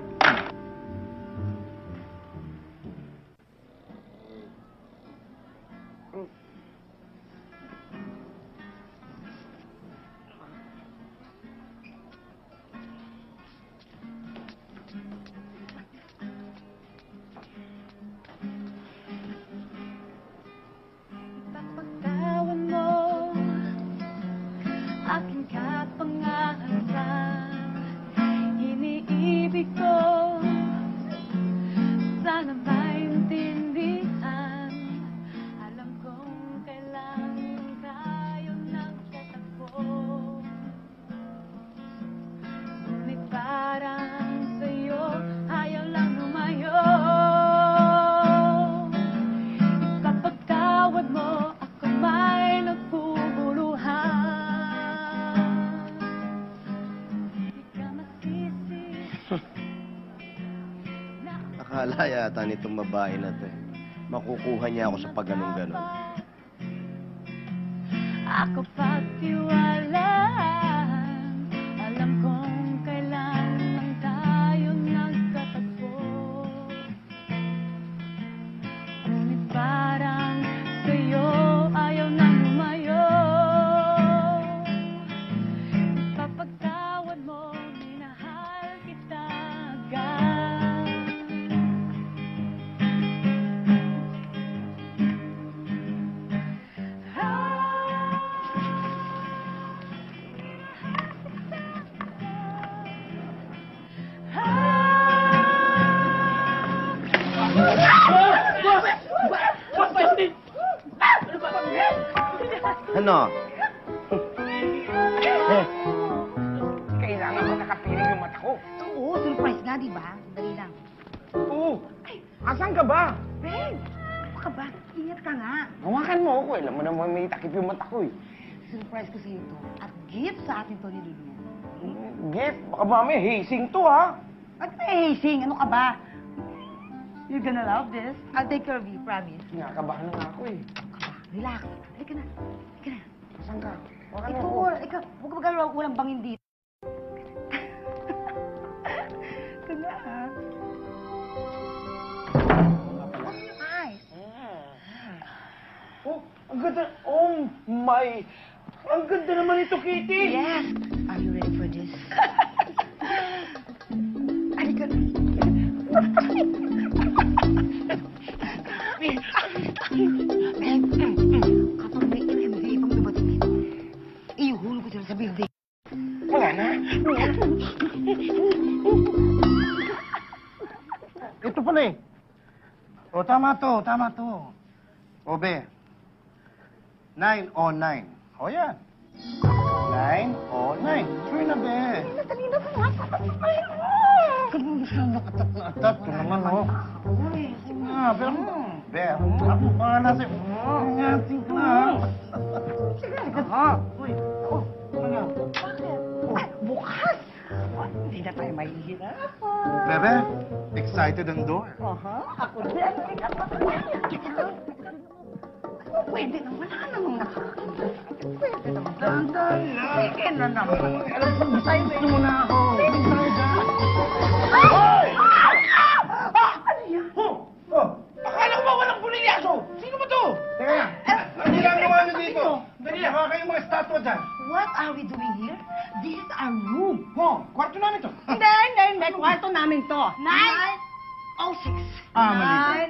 Pagtawan mo aking kapangarap, iniibig ko, sana maintindihan. Alam kong kailangan tayo ng katakbo, ngunit parang sa'yo ayaw lang lumayo. Ipapagtawad mo, ako may nagpupuluhan. Di ka masisi. Akala yata nitong babae na to, makukuha niya ako sa pagganong-ganon. Ako pagtiwalaan, alam kong kailan lang tayo nagkatagpo. Ngunit parang sa'yo ayaw nang lumayo. Ipapagtawad mo, minahal kita agad. Ano? Kailangan ko nakapiling yung mata ko. Oo, surprise nga, di ba? Dali lang. Oo. Asan ka ba? Ben, ano ka ba? Ingat ka nga. Hawakan mo ako. Alam mo naman may takip yung mata ko eh. Surprise ko sa'yo to. At gift sa atin to ni Lulu. Gift? Baka mamaya hazing to ha. Ba't na-hazing? Ano ka ba? You're gonna love this. I'll take care of you, promise. Kinakabahan na nga ako eh. Relax. Halika na. Halika na. Saan ka? Baka na Ikaw, ako. ikaw. Huwag ka magagawa walang bangin dito. Ito na, ha? Open your eyes. Oh, ang ganda. Oh my. Ang ganda naman ito, Kitty. Yes. Are you ready for this? Halika na. Kapag may MMD pang dumating dito, iuhulog ko sila sa building. Wala na. Ito pala eh. O, tama to, tama to. O, be. 909. O, yan. 909. Sure na, be. Natalino ko nga. Nakatat na atat. Ito naman, o. Pero, be, ako pa nga nasa... Ingating ka na. Sige, ha? Uy, ako. Ano yan? Bakit? Bukas. Hindi na tayo mahihirap. Bebe, excited ang door. Ako din. Pwede na. Wala namang nakakita. Pwede naman. Dandan lang. Sige na naman. Alam ko, excited muna ako. Hoy! Ano yan? Oh, akala ko ba walang pulilyaso? Sino ba to? Teka na. Hindi lang naman nyo dito. Dali lang. Baka kayong mga estatwa dyan. What are we doing here? This is our room. Oh, kwarto namin to. Hindi. Kwarto namin to. 906. Ah, mali.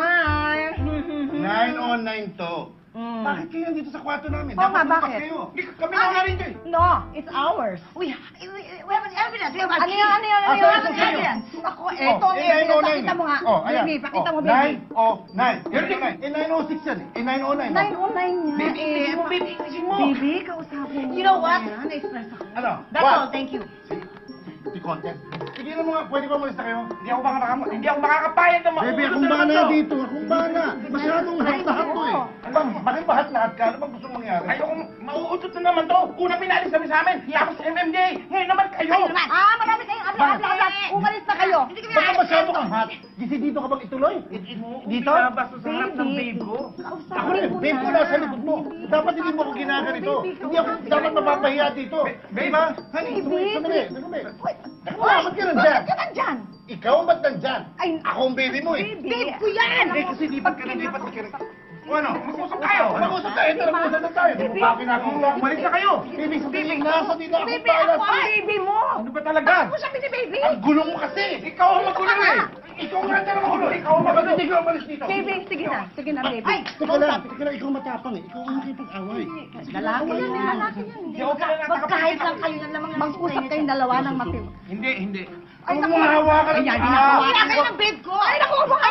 909. 909 to. Bakit kayo nandito sa kwarto namin? Oo nga, Dapat bakit? kayo. Kami na nga rin to eh. No, it's ours. We have an evidence. We have Ano yan? we have sorry, an sorry. evidence. Ako, eto ang eh, evidence. 909 Pakita mo nga. Oh, ayan. Baby, pakita mo, Oh, baby. 909. 906 yan eh. 909. 909 nga. Baby, English mo, baby, English mo. Baby, kausapin mo. You know what? Na-express ako. Ano? That's all. Thank you. Di content. Sige na mga, pwede ba umalis na kayo? Hindi ako makakapayag na Baby, makukulong akong na naman bana to. dito. Akong bana. Masyadong lahat-lahat to eh. Bakit bahat-lahat ka? Ano bang gusto mangyari? Ayoko, mauutot na naman to. Una pinalis kami sa amin, tapos MMJ. Ngayon naman kayo. Marami kayong abla-abla. Umalis na kayo. Baka masyado kang hot. Dito ka bang ituloy? Dito? Basta sa harap ng babe ko. Ako rin, babe ko nasa likod mo. Dapat hindi mo ako ginaganito. Hindi ako dapat mapapahiya dito. Babe, ha? Honey, sandali. Bakit ka nandyan? Bakit ka nandyan? Ikaw ang ba't nandyan? Ay, Ako ang baby mo eh. babe ko yan. Kasi lipat ka na, lipat ka na. O ano? Mag-usap tayo. Mag-usap tayo. Ito, mag-usap na tayo. Bakit na ako? Umalis na kayo. Baby, sabihin nasa dito ako. Baby, bahala ako ang sa'yo. baby mo. Ano ba talaga? Ako sabi ni baby. Ang gulong mo kasi. Ikaw ang magulo eh. Ikaw nga talaga magulo. Ikaw ang magulo. Hindi ka umalis dito. Baby, sige na. Sige na, baby. Ay, Teka lang, ikaw matapang eh. Ikaw ang nakipag-away. lalaki yan. Lalaki yan. Hindi ako pala Magkahit lang kayo ng lamang Mag-usap kayong dalawa ng matiw. Hindi. Ay, Huwag mo hawakan ang Ayan, Wala kayo ng bed ko. Ay, naku, ay,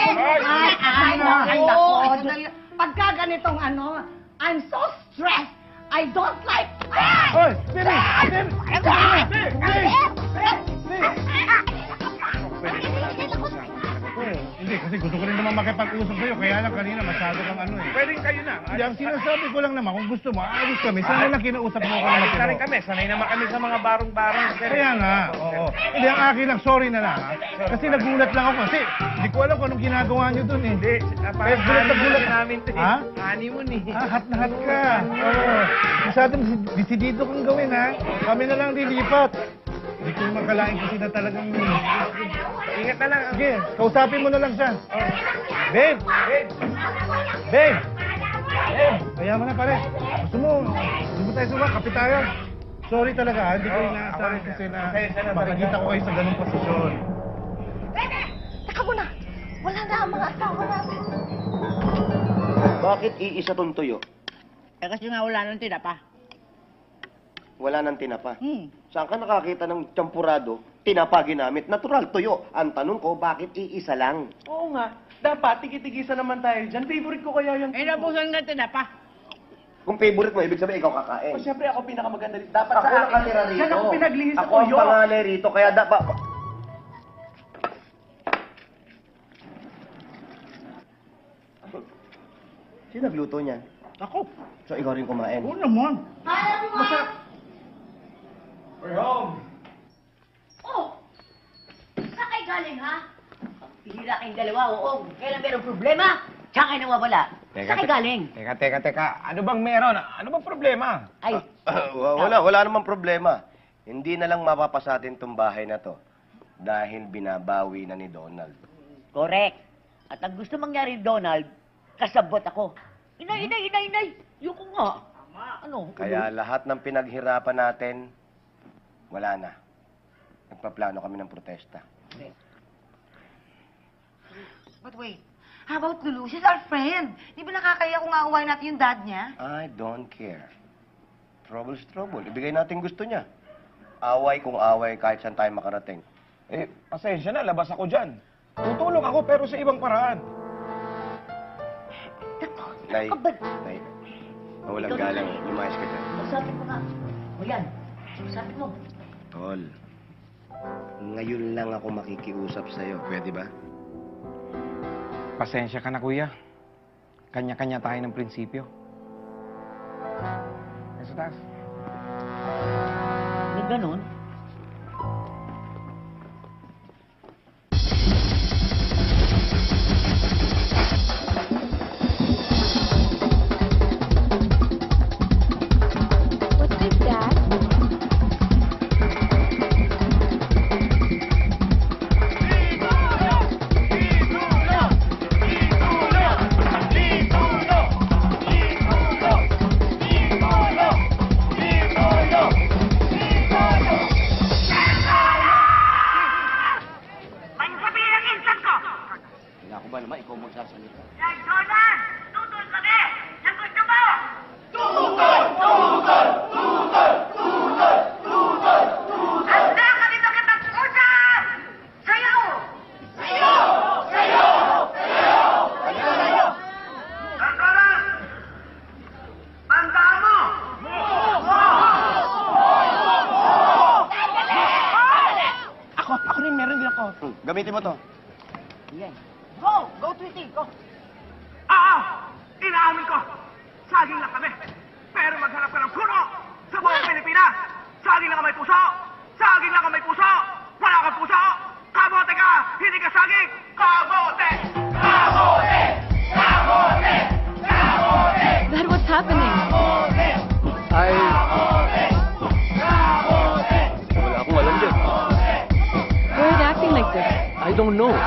naku. Ay, Pagka ganitong ano, I'm so stressed. I don't like... Hoy, baby! Hindi, kasi gusto ko rin naman makipag-usap sa'yo. Kaya lang kanina masyado kang ano eh. Pwedeng kayo na. Hindi, ang sinasabi ko lang naman, kung gusto mo, aayos kami. Sana lang kinausap mo ko naman. Sanay kami. Sanay naman kami sa mga barong-barong. Kaya nga, oo. Hindi, ang akin lang, sorry na lang ha. Kasi nagulat lang ako kasi hindi ko alam kung anong ginagawa niyo dun eh. Hindi. Kaya gulat namin to. Ha? Honeymoon eh. Ah, hat na hat ka. Oo. Masyadong desidido kang gawin ha. Kami na lang lilipat. Hindi ko makalain kasi na talagang... Ingat na lang. Sige, kausapin mo na lang siya. Babe! Babe! Kaya mo na pare. Gusto mo, hindi mo tayo suwa, kape tayo. Sorry talaga ha, hindi ko inaasahan kasi na makikita ko kayo sa ganung posisyon. Teka muna. Wala na ang mga asawa natin. Bakit iisa tong tuyo? Eh kasi nga wala nang tinapa. Wala nang tinapa. Saan ka nakakita ng champurado, tinapa ginamit? Natural, tuyo. Ang tanong ko, bakit iisa lang? Oo nga. Dapat, tigi-tigisa naman tayo dyan. Favorite ko kaya yung... Eh napusan nga tinapa. Kung favorite mo, ibig sabihin ikaw kakain. Oh, siyempre ako pinakamaganda dito. Dapat Ako sa akin. nakatira rito. Yan ako pinaglihis sa Ako ang tuyo. pangalay rito, kaya dapat... Sino nagluto niya? Ako? So, ikaw rin kumain. Oo naman. Hi, everyone! We're home. Oh! kayong dalawa, oo. Kailan merong problema, tsaka kayo nawawala. Saan kayo galing? Teka. Ano bang meron? Ano bang problema? Ay, Wala namang problema. Hindi na lang mapapasa atin tong bahay na to. Dahil binabawi na ni Donald. correct. At ang gusto mangyari, Donald, kasabot ako. Inay! Yung ko nga. Ano? Kaya lahat ng pinaghirapan natin, wala na. Nagpaplano kami ng protesta. But wait, how about Lulu? She's our friend. Di ba nakakaya kung aaway natin yung dad niya? I don't care. Trouble's trouble. Ibigay natin gusto niya. Away kung away kahit saan tayo makarating. Eh, pasensya na, labas ako dyan. Tutulong ako pero sa ibang paraan. Nay, mawalang galang. Lumayas ka dyan. Sabi mo nga. O yan. Sabi mo. Tol, ngayon lang ako makikiusap sa'yo. Pwede ba? Pasensya ka na, kuya. Kanya-kanya tayo ng prinsipyo. Nasa taas. May ganun. What's this, Dad? Kailangan ko ba naman ikaw magsasalita? Ako rin, meron din ako. Gamitin mo to. Yan. Go! Go, Tweety! Go! Inaamin ko! Saging lang kami! Pero maghanap ka ng puno sa buong Pilipinas! Saging lang ang may puso! Saging lang ang may puso! Wala kang puso! Kamote ka! Hindi ka saging! Kamote! Kamote! Kamote! Kamote! Dad, what's happening? Wala akong alam dyan. Why are you acting like this? I don't know.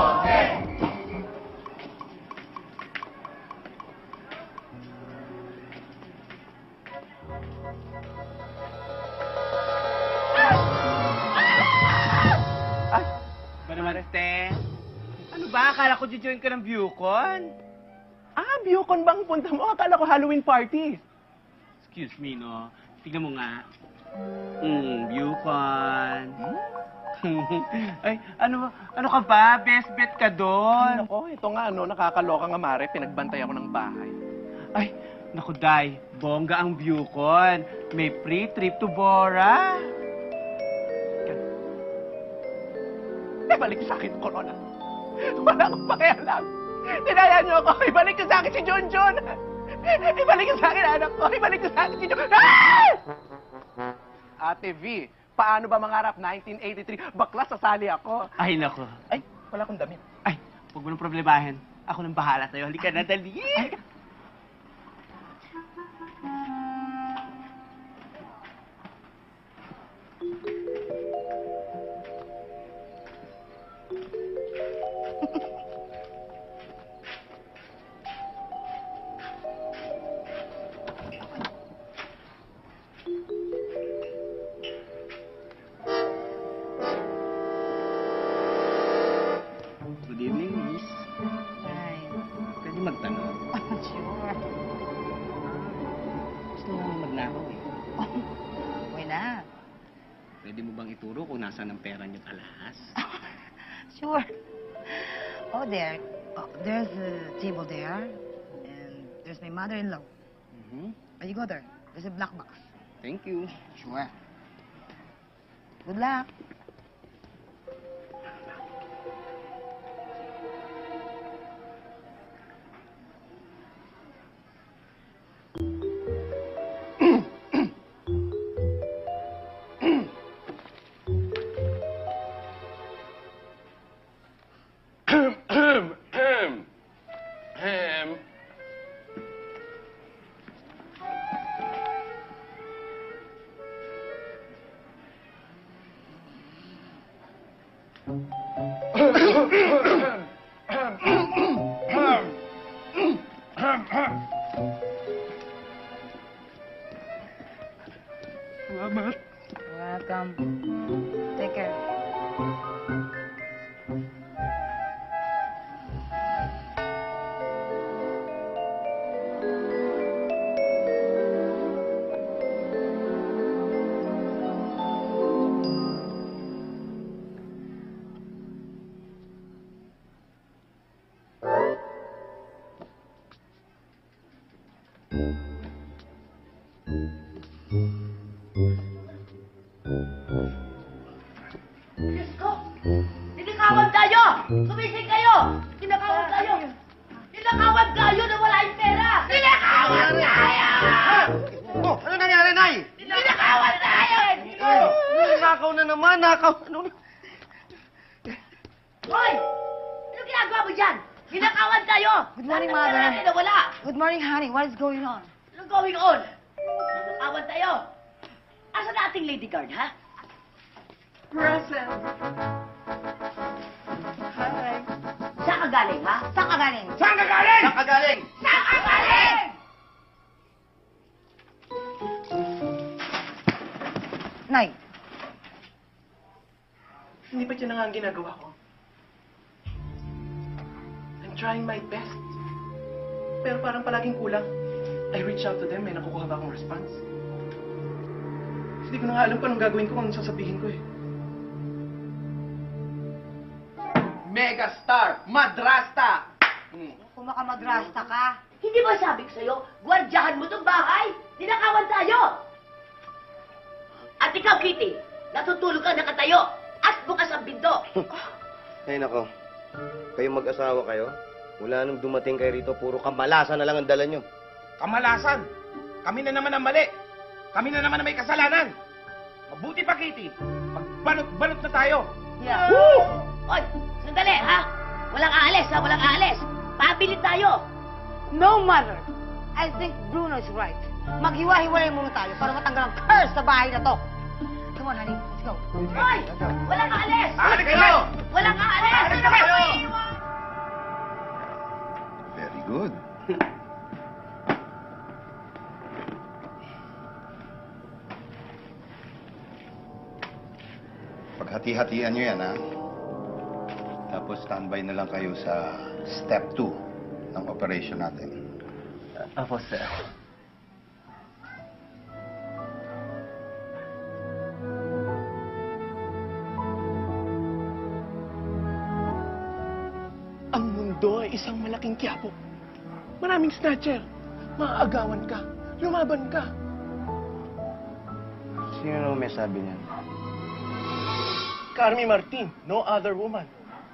Mariste, ano ba? Akala ko join ka ng Viewcon. Viewcon bang punta mo? Akala ko Halloween party. Excuse me, no? Tignan mo nga. Viewcon. Ay, ano ka ba? Best bet ka doon. Nako, ito nga, nakakaloka nga, Mare. Pinagbantay ako ng bahay. Ay, naku, Day. Bongga ang Viewcon. May free trip to Bora. Ibalik sa akin, Corona. Wala akong pakialam. Tinaya niyo ako. Ibalik niyo sa akin si Junjun. Ibalik niyo sa akin, anak ko. Ibalik niyo sa akin si Junjun. Ah! Ate V, paano ba mangarap 1983? Bakla sasali ako. Ay, naku. Ay, wala akong damit. Ay, huwag mo nang problemahin. Ako nang bahala sa'yo. Halika na, dali. Good evening, Miss. Hi. Pwede magtanong. Sure. Gusto mo magnakaw eh. Why not? Pwede mo bang ituro kung nasaan ang pera niyo alahas? Sure. Oh, there. Oh, there's a table there. And there's my mother-in-law. When you go there, there's a black box. Thank you. Sure. Good luck. Salamat. Welcome. Take care. Diyos ko! Tinakawan tayo! Sumising kayo! Tinakawan tayo! Tinakawan tayo na wala yung pera! Tinakawan tayo! Oh, ano nangyari, Nay? Tinakawan tayo! Nakaw na naman, nakaw. Ano? Hoy! Ano ginagawa mo dyan? Tinakawan tayo! Good morning, Lahat ng pera Mother. natin nawala! Good morning, honey. What is going on? Anong going on? Tinakawan tayo! Asa na ating lady guard, ha? Present. Hi. Saan ka galing, ha? Saan ka galing? Saan ka galing? Saan ka galing? Saan ka galing? Nay, Hindi pa yun na nga ang ginagawa ko. I'm trying my best. Pero parang palaging kulang. I reach out to them, may nakukuha ba akong response? Hindi ko na nga alam kung anong gagawin ko, kung anong sasabihin ko eh. Megastar, madrasta. kung makamadrasta ka. Hindi ba sabi ko sa'yo, gwardyahan mo tong bahay? Tinakawan tayo! At ikaw, Kitty, natutulog ka nakatayo at bukas ang pinto. Ay, nako. Kayong mag-asawa kayo? Mula nung dumating kayo rito, puro kamalasan na lang ang dala nyo. Kamalasan! Kami na naman ang mali! Kami na naman ang may kasalanan! Mabuti pa, Kitty! Magbalot-balot na tayo! Yeah. Woo! Oy, sandali, ha? Walang aalis, ha? Walang aalis. Pabili tayo. No, Mother. I think Bruno is right. Maghiwa-hiwalay muna tayo para matanggal ang curse sa bahay na to. Come on, honey. Let's go. Oy! Walang aalis! Aalis kayo! Walang aalis! Aalis kayo! Very good. Paghati-hatian nyo yan, ha? Tapos standby na lang kayo sa step 2 ng operation natin. Apo, sir. Ang mundo ay isang malaking quiapo. Maraming snatcher. Maaagawan ka. Lumaban ka. Sino naman may sabi niyan? Carmi Martin, no other woman.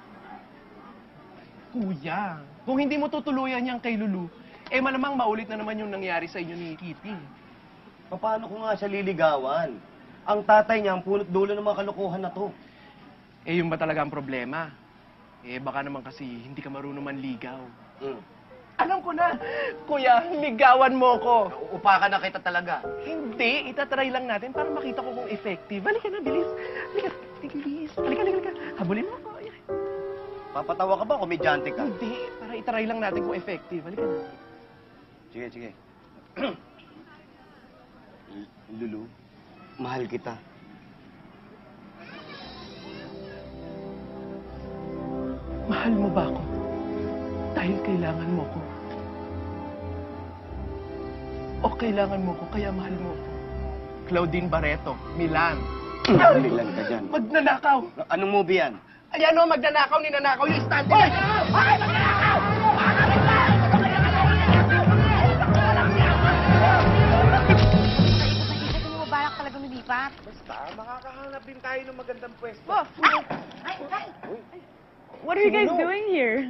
Kuya, kung hindi mo tutuluyan niyang kay Lulu, eh malamang maulit na naman yung nangyari sa inyo ni Kitty. Paano ko nga siya liligawan? Ang tatay niya ang punot dulo ng mga kalokohan na to. Eh yun ba talaga ang problema? Eh baka naman kasi hindi ka marunong manligaw. Alam ko na, kuya, ligawan mo ko. Upakan na kita talaga. Hindi, itatry lang natin para makita ko kung effective. Halika na, bilis. Halika, bilis. Halika. Habulin mo ako. Papatawa ka ba? Komedyante ka? Hindi, para itry lang natin kung effective. Halika na. Sige. Lulu, mahal kita. Mahal mo ba ako? Dahil kailangan mo ko. O kailangan mo ko, kaya mahal mo ko. Claudine Barreto, Milan. Ilan ka dyan? Magnanakaw. Anong movie yan? Ayan o, magnanakaw, ninanakaw yung stand. Hoy! Hoy! Magnanakaw! Ito mo balak talaga lumipat. Basta, makakahanap din tayo ng magandang pwesto. What are you guys doing here?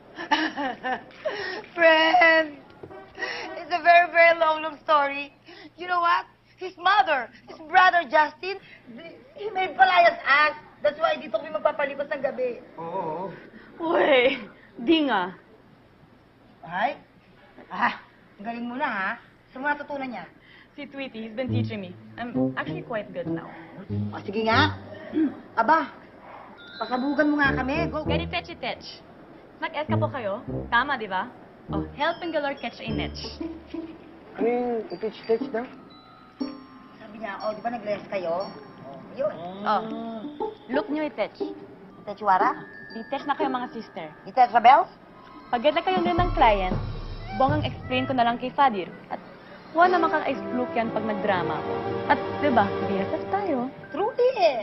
Friend, it's a very, very long story. You know what? His mother, his brother Justin, he made palayas us. That's why dito kami magpapalipas ng gabi. Oo. Uy, di nga. Ay? Ang galing mo na ha. Saan mo natutunan niya? Si Tweety, he's been teaching me. I'm actually quite good now. O sige nga. Aba, pasabugan mo nga kami. Go. Gary Techi-Tech. Nag-S ka po kayo? Tama, di ba? Oh, helping the Lord catch a niche. Ano yung itich-tich daw? Sabi niya, oh, di ba nag-less kayo? Yun. Oh, look nyo itech. Techuara? Itech na kayo mga sister. Ita Isabel? Pag get na kayo din ng client, bongang explain ko na lang kay Fadir. At huwag naman kang ice-fluke yan pag nagdrama ako. At, diba, BFF tayo. Truly eh.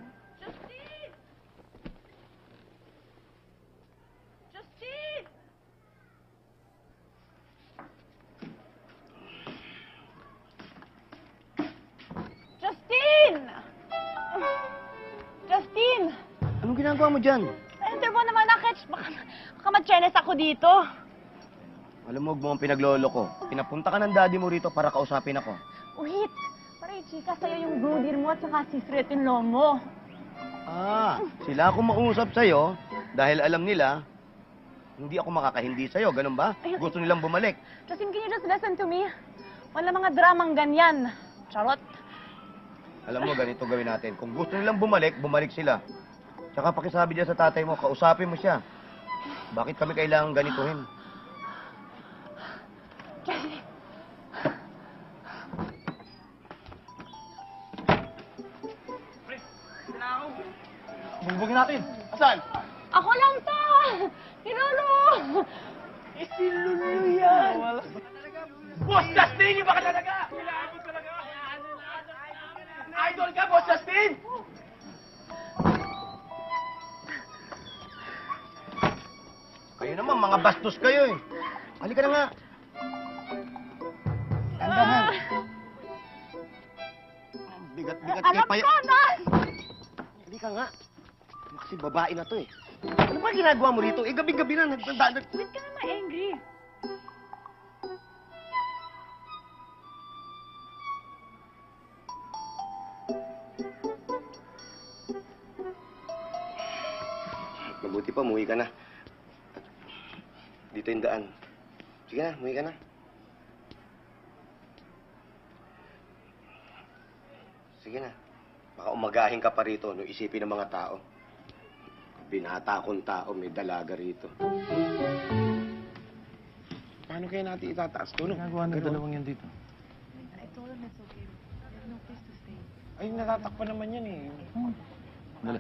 Justine! Justine! Justine! Anong ginagawa mo dyan? Enter mo naman na, Ketch. Baka mag-chenes ako dito. Alam mo, huwag mo ang pinaglolo ko. Pinapunta ka ng daddy mo rito para kausapin ako. Wait! Para chika sa'yo yung broodier mo at saka si Sretin mo. Ah, sila ako mausap sa'yo dahil alam nila hindi ako makakahindi sa'yo. Ganun ba? Gusto nilang bumalik. Justin, can you just listen to me? Wala mga dramang ganyan. Charot. Alam mo, ganito gawin natin. Kung gusto nilang bumalik, bumalik sila. Tsaka pakisabi dyan sa tatay mo, kausapin mo siya. Bakit kami kailangan ganituhin? Bugbugin natin. Asan? Ako lang to! Tinuro! Si Lulu yan! Boss Justin, iba ka talaga! Idol ka, Boss Justin! Kayo naman, mga bastos kayo eh. Halika na nga. Tandahan. Bigat-bigat kayo Alam pa ko na! Halika nga. Kasi babae na to eh. Ano ba ginagawa mo rito? Eh, gabi-gabi na. Ba't ka na ma-angry? Mabuti pa, umuwi ka na. Dito yung daan. Sige na, umuwi ka na. Sige na. Baka umagahin ka pa rito, no, isipin ng mga tao. Binata akong tao, may dalaga rito. Paano kaya natin itataas to? Nagagawa ng dalawang yan dito. I told him it's okay. There's no place to stay. Ay, natatakpan naman yan eh. Dali.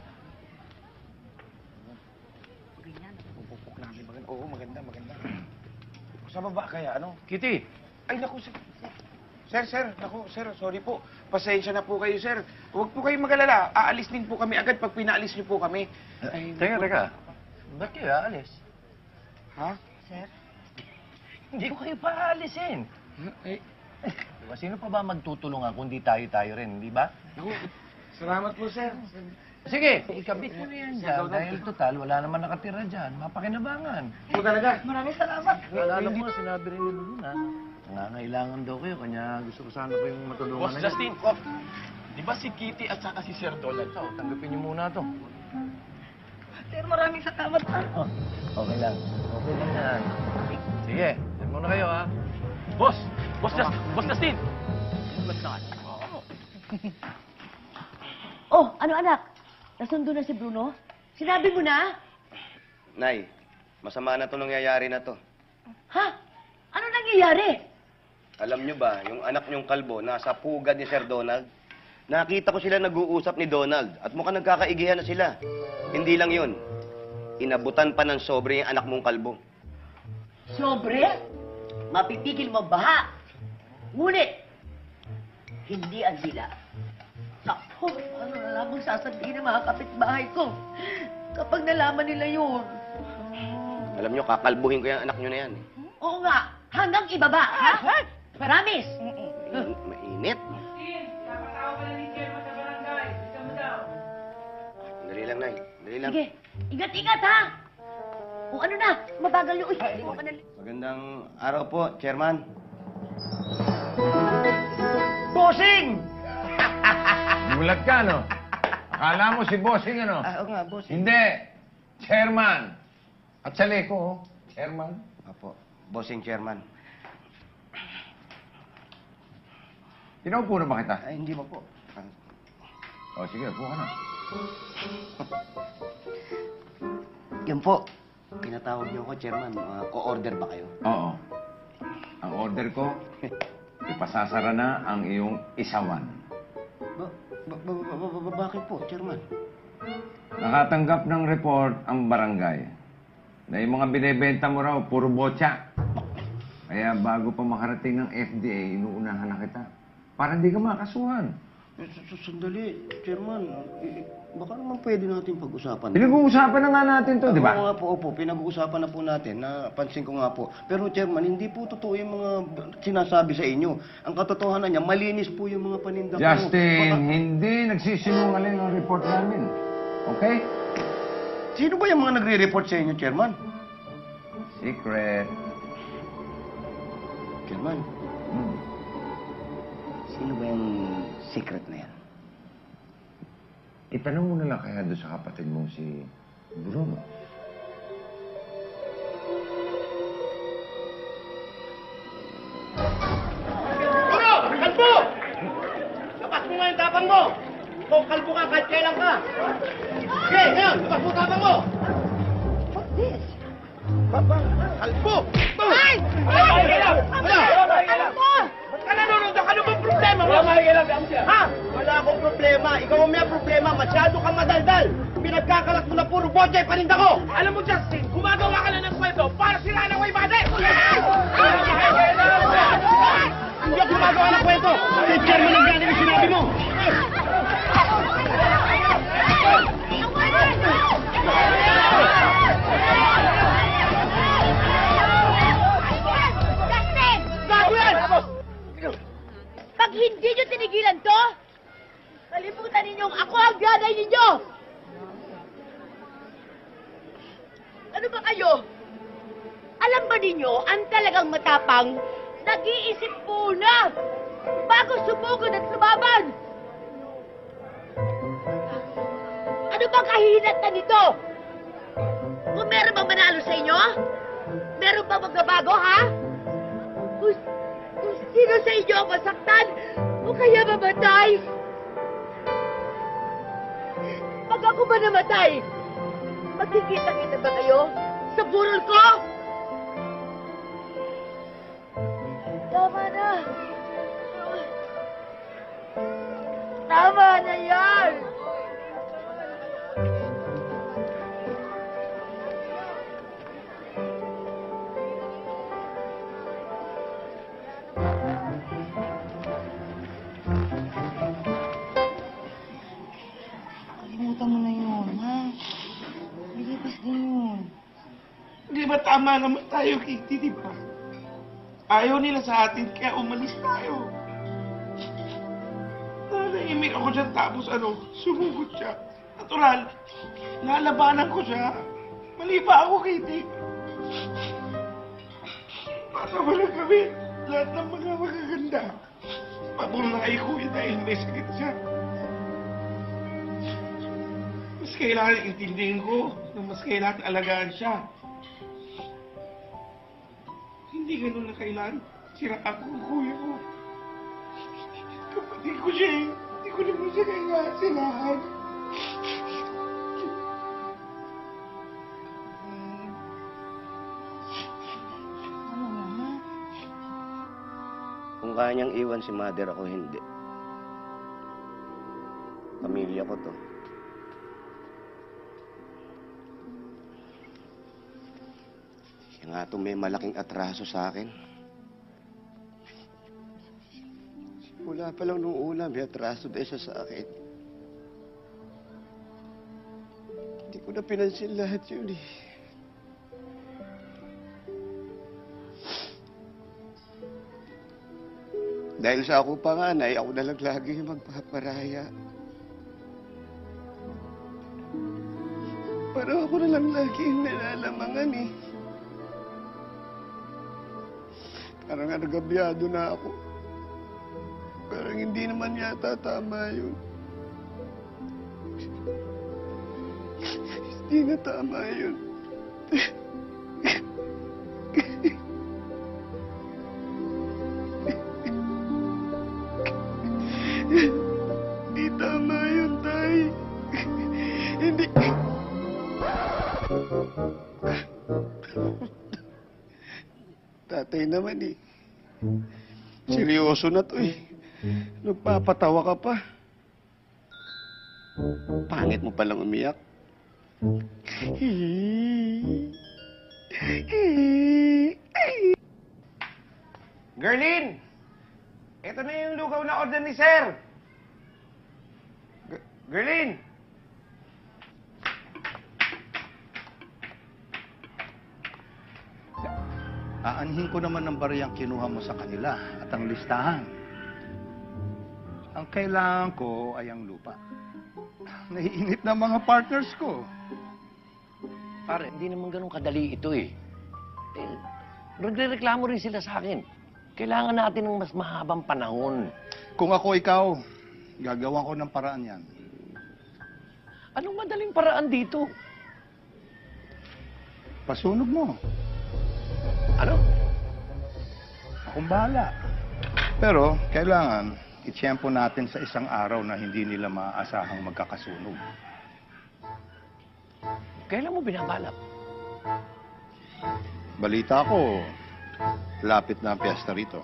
Pupupok namin. Maganda. Oo, maganda. Sa baba kaya, ano? Kitty! Ay, naku, sir. Sir, naku, sir, sorry po. Pasensya na po kayo, sir. Huwag po kayong mag-alala. Aalis din po kami agad pag pinaalis niyo po kami. Ay, Teka. Ba't kayo aalis? Ha? Sir? Hindi ko kayo paalisin. Ay, Diba, sino pa ba magtutulungan kung di tayo rin, di ba? naku, salamat po, sir. Sige, ikabit mo na yan dyan. Dahil total, wala naman nakatira dyan. Mapakinabangan. Po talaga. Maraming salamat. Alala mo, sinabi rin ni Lulu na nangangailangan daw kayo. Kanya gusto ko sana kayong matulungan Boss na yun. Justin, di ba si Kitty at saka si Sir Donald? So, tanggapin niyo muna to. Sir, maraming salamat. Okay lang. Okay lang yan. Sige, dyan muna kayo, ha? Boss Justin! Oh, ano anak? Nasundo na si Bruno? Sinabi mo na? Nay, masama na to nangyayari na to. Ha? Ano nangyayari? Alam nyo ba, yung anak nyong kalbo, nasa pugad ni Sir Donald? Nakita ko sila nag-uusap ni Donald at mukhang nagkakaigihan na sila. Hindi lang yun. Inabutan pa ng sobre yung anak mong kalbo. Sobre? Mapipigil mo baha. Ngunit, hindi ang dila. Naku, ano na lamang sasabihin ng mga kapitbahay ko kapag nalaman nila yun? Alam nyo, kakalbuhin ko yung anak nyo na yan. Oo nga, hanggang ibaba, ha? Promise! Mainit. Dali lang, Nay. Dali lang. Sige, ingat-ingat, ha? O ano na, mabagal yung... Uy, hindi mo pa Magandang araw po, Chairman. Bossing! Gulat ka, no? Akala mo si Bossing, ano? Oo nga, Bossing. Hindi. Chairman. At sa leko, oh. Chairman. Apo, Bossing Chairman. Tinaupo na ba kita? Ay, hindi mo po. O, sige, upo ka na. Yan po. Pinatawag niyo ako, Chairman. Co-order ba kayo? Oo. Ang order ko, ipasasara na ang iyong isawan. Bakit po, Chairman? Nakatanggap ng report ang barangay na yung mga binebenta mo raw, puro botya. Kaya bago pa makarating ng FDA, inuunahan na kita. Para hindi ka makasuhan. Sandali, Chairman. Baka naman pwede natin pag-usapan. Pinag-uusapan na nga natin to, di ba? Oo nga po, opo. Pinag-uusapan na po natin. Napansin ko nga po. Pero, Chairman, hindi po totoo yung mga sinasabi sa inyo. Ang katotohanan niya, malinis po yung mga paninda ko. Justin, hindi nagsisinungaling ang report namin. Okay? Sino ba yung mga nagre-report sa inyo, Chairman? Secret. Chairman, sino ba yung secret na yan? Itanong mo na lang kaya doon sa kapatid mong si Bruno. Bruno! Kalbo! Labas mo nga yung tapang mo! Kung kalbo ka, kahit kailan ka! Okay, ngayon, labas mo tapang mo! What's this? Kalbo! Ay! Ba't ka nanonood? Ano bang problema mo? Ha? Wala akong problema. Ikaw ang may problema. Masyado kang madaldal. Pinagkakalat mo na puro botya yung paninda ko. Alam mo, Justin, gumagawa ka lang ng kwento para sila ng way bade. Hindi ako gumagawa ng kwento. Si Chairman ang galing yung sinabi mo. Justin! Bago yan! Pag hindi nyo tinigilan to, kalimutan ninyong ako ang ganay ninyo! Ano ba kayo? Alam ba ninyo, ang talagang matapang, nag-iisip muna bago sumugod at lumaban! Ano bang kahinat na nito? Kung meron bang manalo sa inyo? Meron bang magbabago, ha? Kung sino sa inyo ang masaktan o kaya mamatay? Pag ako ba namatay, magkikita-kita ba kayo sa burol ko? Tama na. Tama na yan! Kalimutan mo na yun, ha? Bilipas din yun. Di ba tama naman tayo, Kitty, di ba? Ayaw nila sa atin, kaya umalis tayo. Nahimik ako dyan, tapos sumugod siya. Natural, nalabanan ko siya. Mali ba ako, Kitty? Baka wala kami lahat ng mga magaganda. Pabor na kay Kuya dahil may sakit siya. Mas kailangan intindihin ko na mas kailangan alagaan siya. Hindi ganun na kailangan sira ako ang kuya ko. Kapatid ko siya eh. Hindi ko naman siya kailangan sirahan. Kung kaya niyang iwan si Mother, ako hindi. Pamilya ko to. Siya nga itong may malaking atraso sa akin. Mula pa lang nung una, may atraso ba siya sa akin? Hindi ko na pinansin lahat yun eh. Dahil sa ako panganay, ako na lang lagi yung magpaparaya. Parang ako na lang lagi yung nalalamangan eh. Parang nagabyado na ako. Parang hindi naman yata tama yun. Hindi na tama yun. Hindi tama yun, Tay. Hindi... Tatay naman eh. Seryoso na to eh. Nagpapatawa ka pa. Pangit mo palang umiyak. Gerlin! Ito na yung lugaw na order ni Sir. Gerlin! Aanhin ko naman ng bariyang kinuha mo sa kanila at ang listahan. Ang kailangan ko ay ang lupa. Naiinip na mga partners ko. Pare, hindi naman ganun kadali ito eh. Nagre-reklamo rin sila sa akin. Kailangan natin ng mas mahabang panahon. Kung ako ikaw, gagawa ko ng paraan yan. Anong madaling paraan dito? Pasunog mo. Ano? Akong bahala. Pero, kailangan itsyempo natin sa isang araw na hindi nila maaasahang magkakasunog. Kailan mo binabalak? Balita ko, lapit na ang piyesta rito.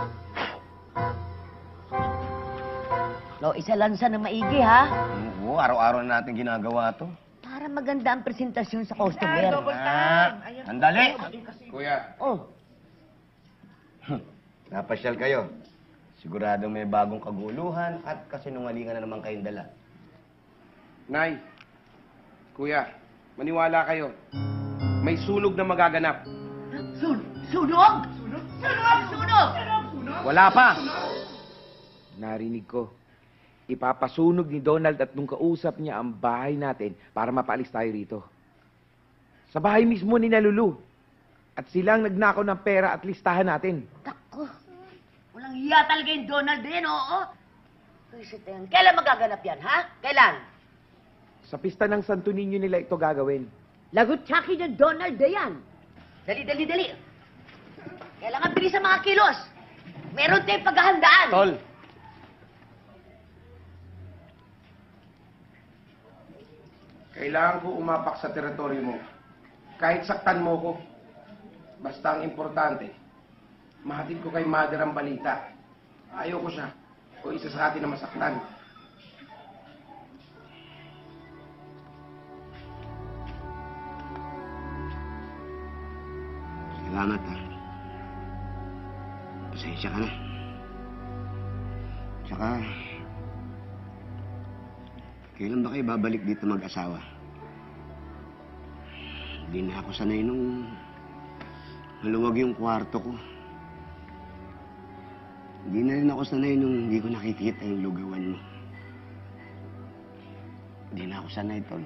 No, isa lansa na maigi, ha? Oo, araw-araw na natin ginagawa to. Para maganda ang presentasyon sa customer. Andali! Kuya. Oh, Napasyal kayo. Sigurado may bagong kaguluhan at kasinungalingan na naman kayong dala. Nay, Kuya, maniwala kayo. May sunog na magaganap. sunog! Sunog! Wala pa. Narinig ko. Ipapasunog ni Donald at nung kausap niya ang bahay natin para mapaalis tayo rito. Sa bahay mismo ni Lulu. At silang nagnakaw ng pera at listahan natin. Tako. Walang hiya talaga yung Donald din, oo. Kailan magaganap yan, ha? Kailan? Sa pista ng Santo Niño nila ito gagawin. Lagot tsaki ng Donald na yan. Dali. Kailangan bilis sa mga kilos. Meron tayong paghahandaan. Tol. Kailangan ko umapak sa teritoryo mo. Kahit saktan mo ko. Basta ang importante, mahatid ko kay Mother ang balita. Ayaw ko siya o isa sa atin na masaktan. Salamat, ha. Pasensya ka na. Tsaka, kailan ba kayo babalik dito mag-asawa? Hindi na ako sanay nung maluwag yung kwarto ko. Hindi na rin ako sanay nung hindi ko nakikita yung lugawan mo. Hindi na ako sanay, Tol.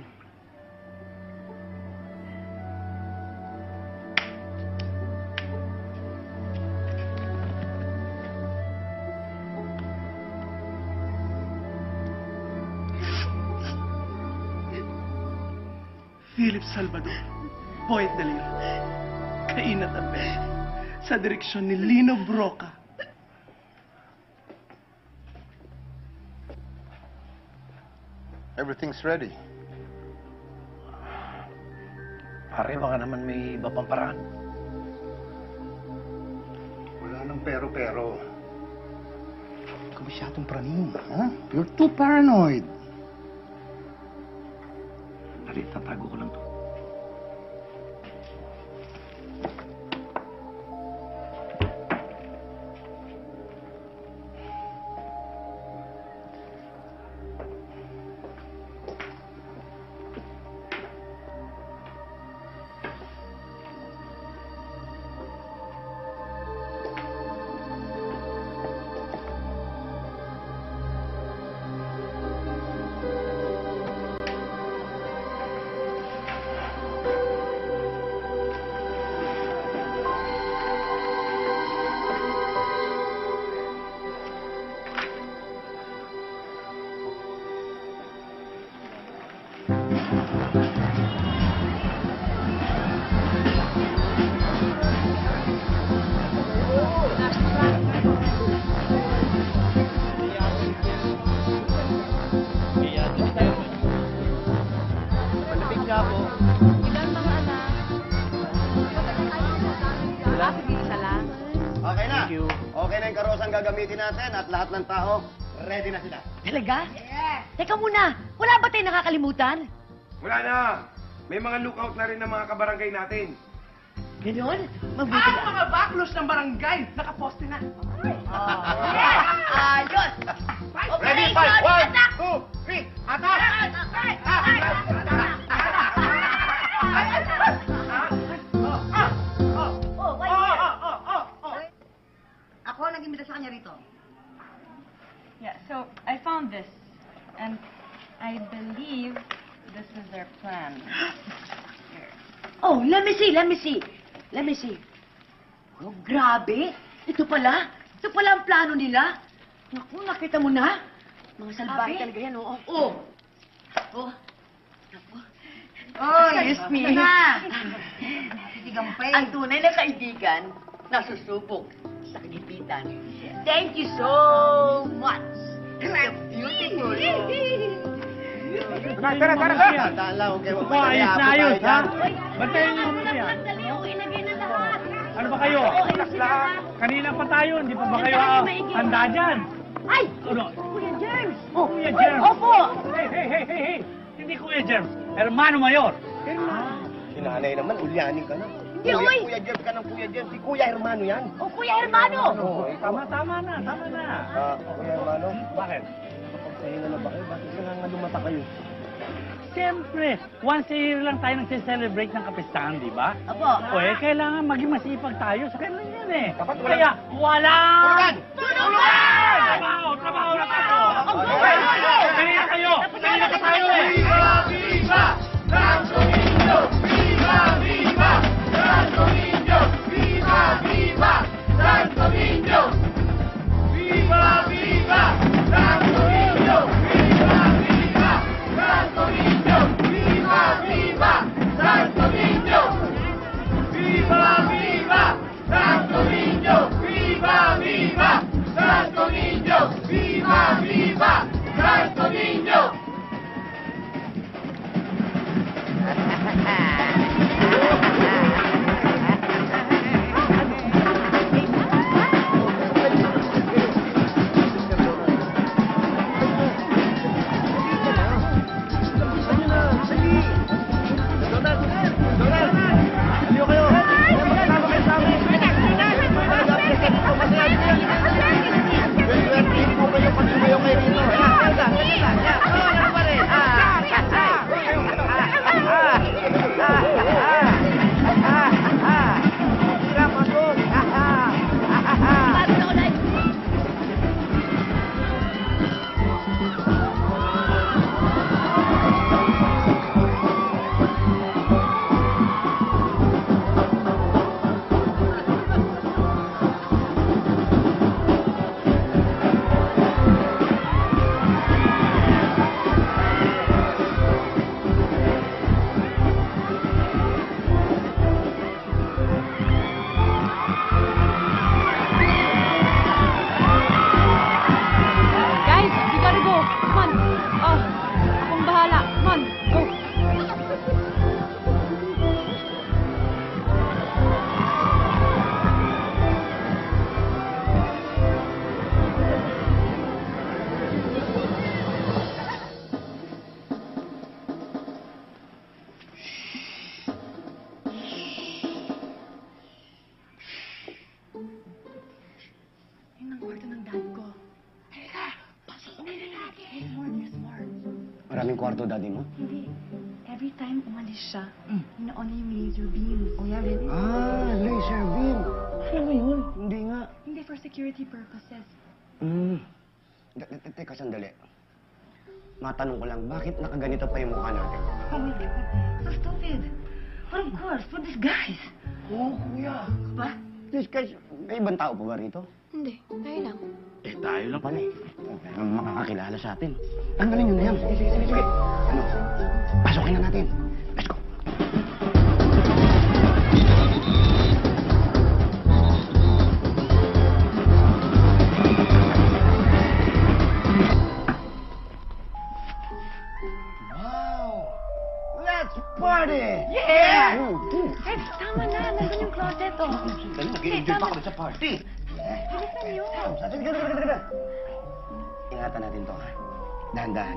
Philip Salvador, Poet Daliro, Kainat Abel, sa direksyon ni Lino Broca. Everything's ready. Pare, baka naman may iba pang paraan. Wala nang pero-pero. Huwag ka masyadong praning, ha? You're too paranoid. Pare, tatago ko lang to. lang. sige, isa lang. Okay na. Thank you. Okay na yung karosang gagamitin natin at lahat ng tao, ready na sila. Talaga? Teka muna, wala ba tayong nakakalimutan? Wala na. May mga lookout na rin ng mga kabarangay natin. Ganon? Mabuti Ah, mga backlos ng barangay! Nakaposte na. Ayos! Ready, fight! 1, 2, 3, attack! Ako ang nag-imbita sa kanya rito. Yeah, so I found this. And I believe this is their plan. Oh, let me see. Oh, grabe. Ito pala ang plano nila. Naku, nakita mo na? Mga salbahe talaga yan, oo. Oh. Naku. Oh, Excuse me. Titigang pa Ang tunay na kaibigan, nasusubok sa kagipitan. Thank you so much. You're beautiful. Tara. Tandaan lang, huwag kayo Ayos na ayos, ha? Bantayan niyo muna yan. Dali, ilagay na lahat. Ano ba kayo? Kanina pa tayo, hindi pa ba kayo handa dyan? Ay! Ano? Kuya Germs! Kuya Germs! Opo! Hey! Hindi Kuya Germs, Hermano Mayor. Si nanay naman, ulyanin ka na. Hindi, uy. Kuya Jeff ka ng Kuya Jeff. Si Kuya Hermano yan. Oh, Kuya Hermano! Tama na. Kuya Hermano, Bakit? pahinga na ba kayo? Bakit nangangalumata kayo? Siyempre, once a year lang tayo nagse-celebrate ng kapistahan, di ba? Opo. O kailangan maging masipag tayo. Sa kailan yan eh. Kaya, walang... Tulugan! Trabaho na tayo! Kanina kayo! Kanina pa tayo eh! Viva! Santo Niño! Viva! Santo Niño! Viva! Santo Niño! Viva! Santo Niño! Viva! Santo Niño! Viva! Santo Niño! Viva! Santo Niño! Viva! Santo Niño! Viva! Santo Niño! Guys, we gotta go. Come on. Oh, akong bahala. Come on, go. Yun ang kwarto ng dad ko. Maraming kwarto, daddy mo? Hindi. Every time umalis siya, inoon niya yung laser beams. Oh, yeah, really? Laser beam. Ano ba yun? Hindi nga. Hindi, for security purposes. Teka, sandali. Matanong ko lang, bakit nakaganito pa yung mukha natin? Oh my God. So stupid. But of course, for these guys. Oo, kuya. Ba? Please, guys, may ibang tao pa ba rito? Hindi, tayo lang. Tayo lang pala eh. Pero makakakilala sa atin. Tanggalin nyo na yan. Sige. Ano? Pasokin na natin. Let's go. Wow! Let's party! Yeah! Hey, tama na. Nandun yung yung closet, oh. Dali, mag-i-enjoy pa kami sa party. Bilisan niyo. Sige. Ingatan natin to, ha? Dahan-dahan.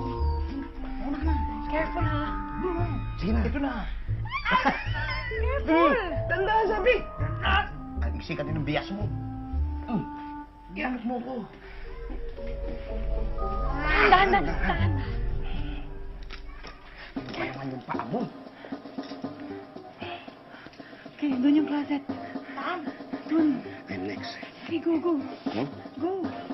Careful, ha? Sige na. Ito na. Careful! Tandaan, sabi! Ang sikat din ng bias mo. Iangat mo ko. Dahan. Kaya naman yung paa mo. Okay, doon yung closet. Saan? Doon. I'm next. Okay, go. No? Go.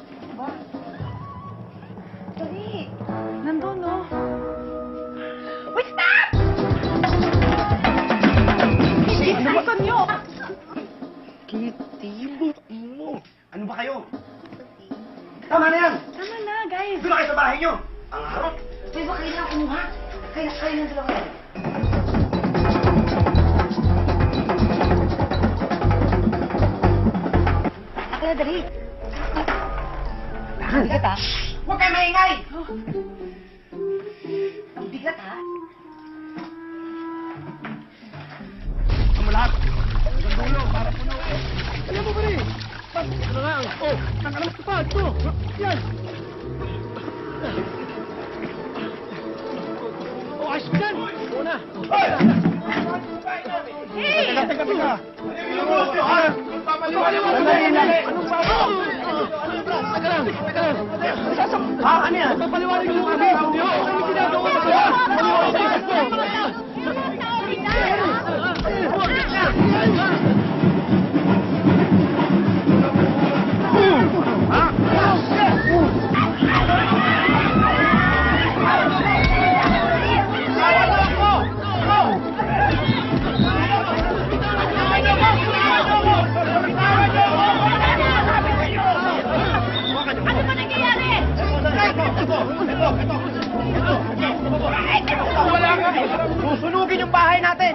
Dali. Nandun, no? Wait, stop! Hindi, bilisan niyo! Kitty, mo. Ano ba kayo? Tama na yan! Tama na, guys. Doon na kayo sa bahay niyo! Ang harot! Pwede ba kayo na kumuha? Kaya na dalawa yan. Ako na, dali. Ang bigat, ha? Huwag kayo maingay! Ang bigat, ha? Ang lahat. Ang dulo, para puno. Alam mo ba rin? Ano lang? Oh, nakalamas ka pa. Ito. Yan. Oh, ayos ka dyan. Una. Hey! Teka. Anong bago? Teka lang. Ano yan? Papaliwanag yung kami. Ano ginagawa mo ba? Paliwanag ko. Wala ka! Susunugin yung bahay natin!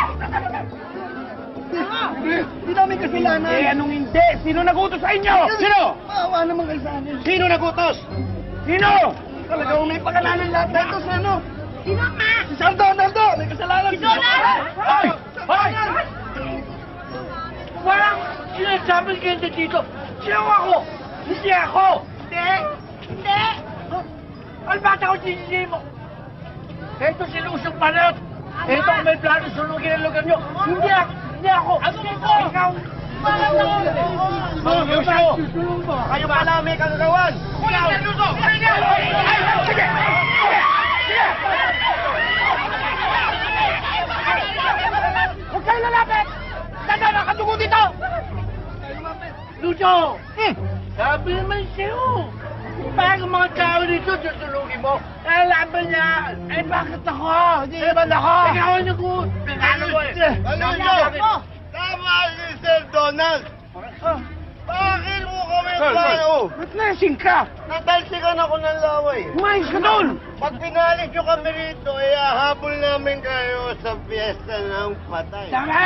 Hindi namin kasalanan. Eh, anong hindi? Sino nagutos sa inyo? Sino? Maawa naman kayo sa amin. Sino nagutos? Sino? Talagang may pakalanan lahat dito sa ano? Sino ka? Si Sir Donaldo! May kasalanan! Si Donald! Hoy! Hoy! Walang sinasabi kayo dito! Sino ako? Hindi ako! Hindi! Ano ba ako sinisihin mo? Ito sinusong panot! Ito ang may plano sunugin ang lugar nyo! Hindi ako! Ano ko? Ikaw! Mga Lucio! Kayo pala may kagagawan! Ikaw! Sige! Huwag kayo lalapit! Tanda na kadugo dito! Lucio! Sabi naman sa'yo! Bakit mga tao dito tutulungin mo? Laban niya! Eh, bakit ako? Hindi naman ako! Ikaw ang nagut! Ano mo eh? Lucio! Tama si Sir Donald! Bakit mo kami tayo? Ba't nalasing ka? Natalsikan ako ng laway. Umayos ka doon! Pag pinalit nyo kami rito, hahabol namin kayo sa piyesta ng patay.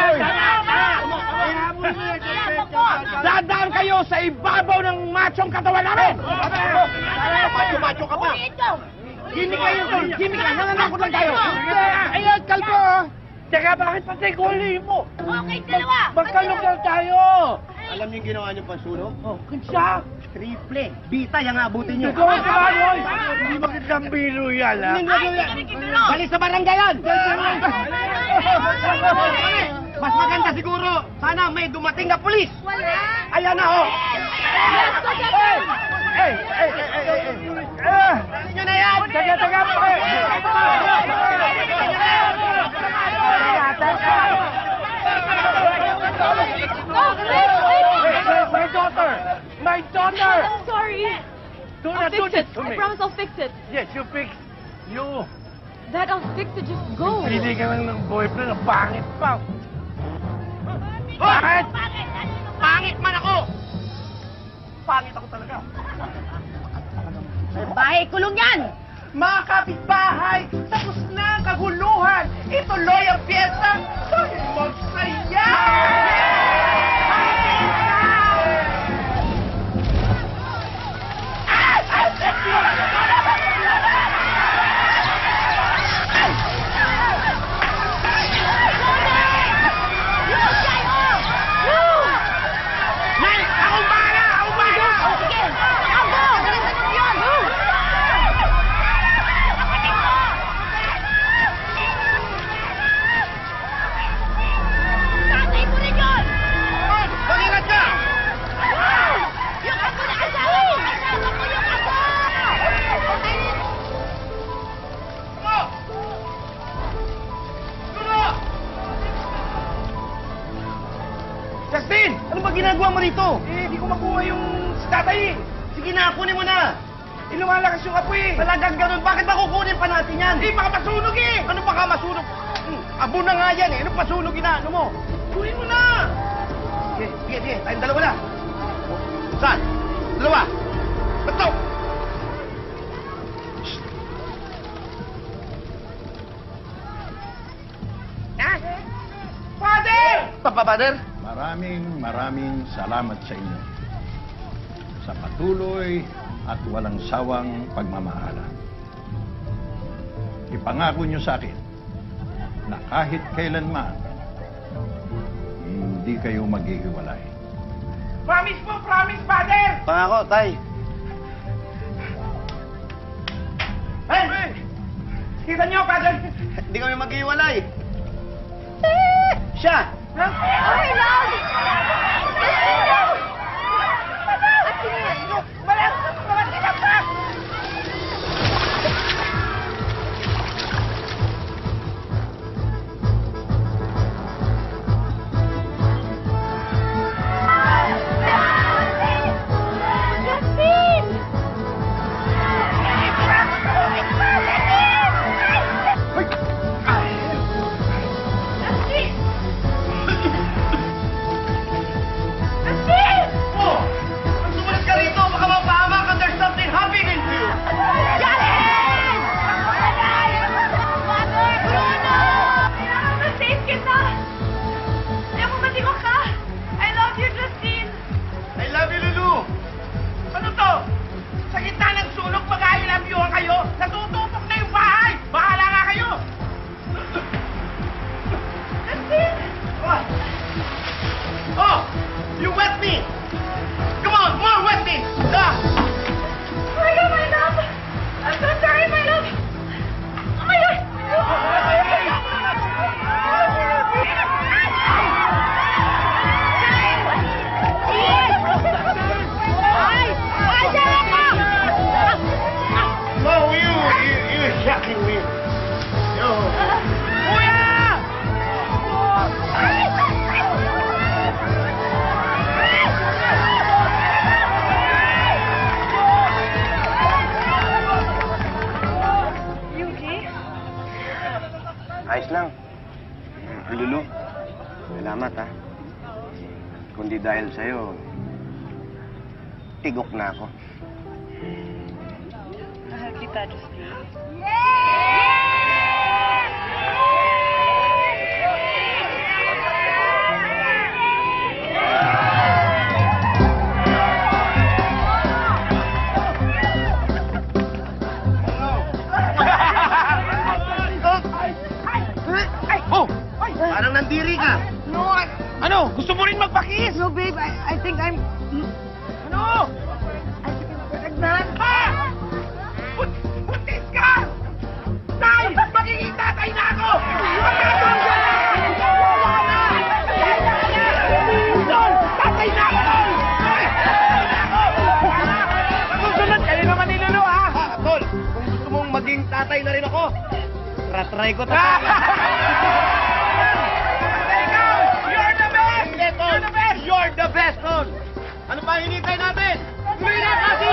Dadaan kayo sa ibabaw ng machong katawan namin! Macho-macho ka pa! Hindi kayo doon! Hindi ka! Nananakot lang tayo! Ayan, kalbo! Teka, bakit patay guli mo? Okay, dalawa! Magkalukal tayo! Alam niyo yung ginawa niyong pansunog? Oh, kunsa! Triple. Bita yung abutin niyo. Ikaw ang tayo! Hindi magandang biro yan, ha? Balik sa barangay yan! Mas maganda siguro. Sana may dumating na pulis. Wala! Ayan na, oh! Dali nyo na yan! Taga mo eh! My daughter! My daughter! I'm sorry. Do I'll not do fix this it. to I me. promise I'll fix it. Yes, you fix. You. Dad, I'll fix it. Just go. Pili ka lang ng boyfriend na pangit pa. Bakit? Pangit man ako! Pangit ako talaga. Bahay kulong yan! Mga kapitbahay, tapos na ang kaguluhan. Ituloy ang piyesta sa magsaya! Yung Justin! Ano ba ginagawa mo rito? Eh, di ko makuha yung tatay eh. Sige na, kunin mo na! Eh, lumalakas yung apoy eh. Talagang ganun, bakit ba kukunin pa natin yan? Eh, baka masunog eh. Ano baka masunog? Abo na nga yan eh. Ano pa sunog inaano mo? Kunin mo na! Sige. Tayong dalawa na. Saan? Dalawa? Bato! Father! Father? Maraming salamat sa inyo. Sa patuloy at walang sawang pagmamahalan. Ipangako niyo sa akin na kahit kailanman, hindi kayo maghihiwalay. Promise po, promise, Father! Pangako, tay. Hey! Kita niyo, Father! Hindi kami maghihiwalay. Siya! Oh my God! Ayos lang. Lulu, salamat ha. Kundi dahil sa'yo, tigok na ako. Mahal kita, Justin. Parang nandiri ka. No, ano? Gusto mo rin magpakis? No, babe. I think I'm... Ano? I think I'm pregnant. Ha? Buntis ka! Tay! Magiging tatay na ako! Tol! Tatay na ako! Susunod kayo naman ni Lulu, ha? Tol, kung gusto mong maging tatay na rin ako, ratry ko ta. You're the best! You're the best! You're the best, Tol! Ano pa hinintay natin? Tuloy na kasi!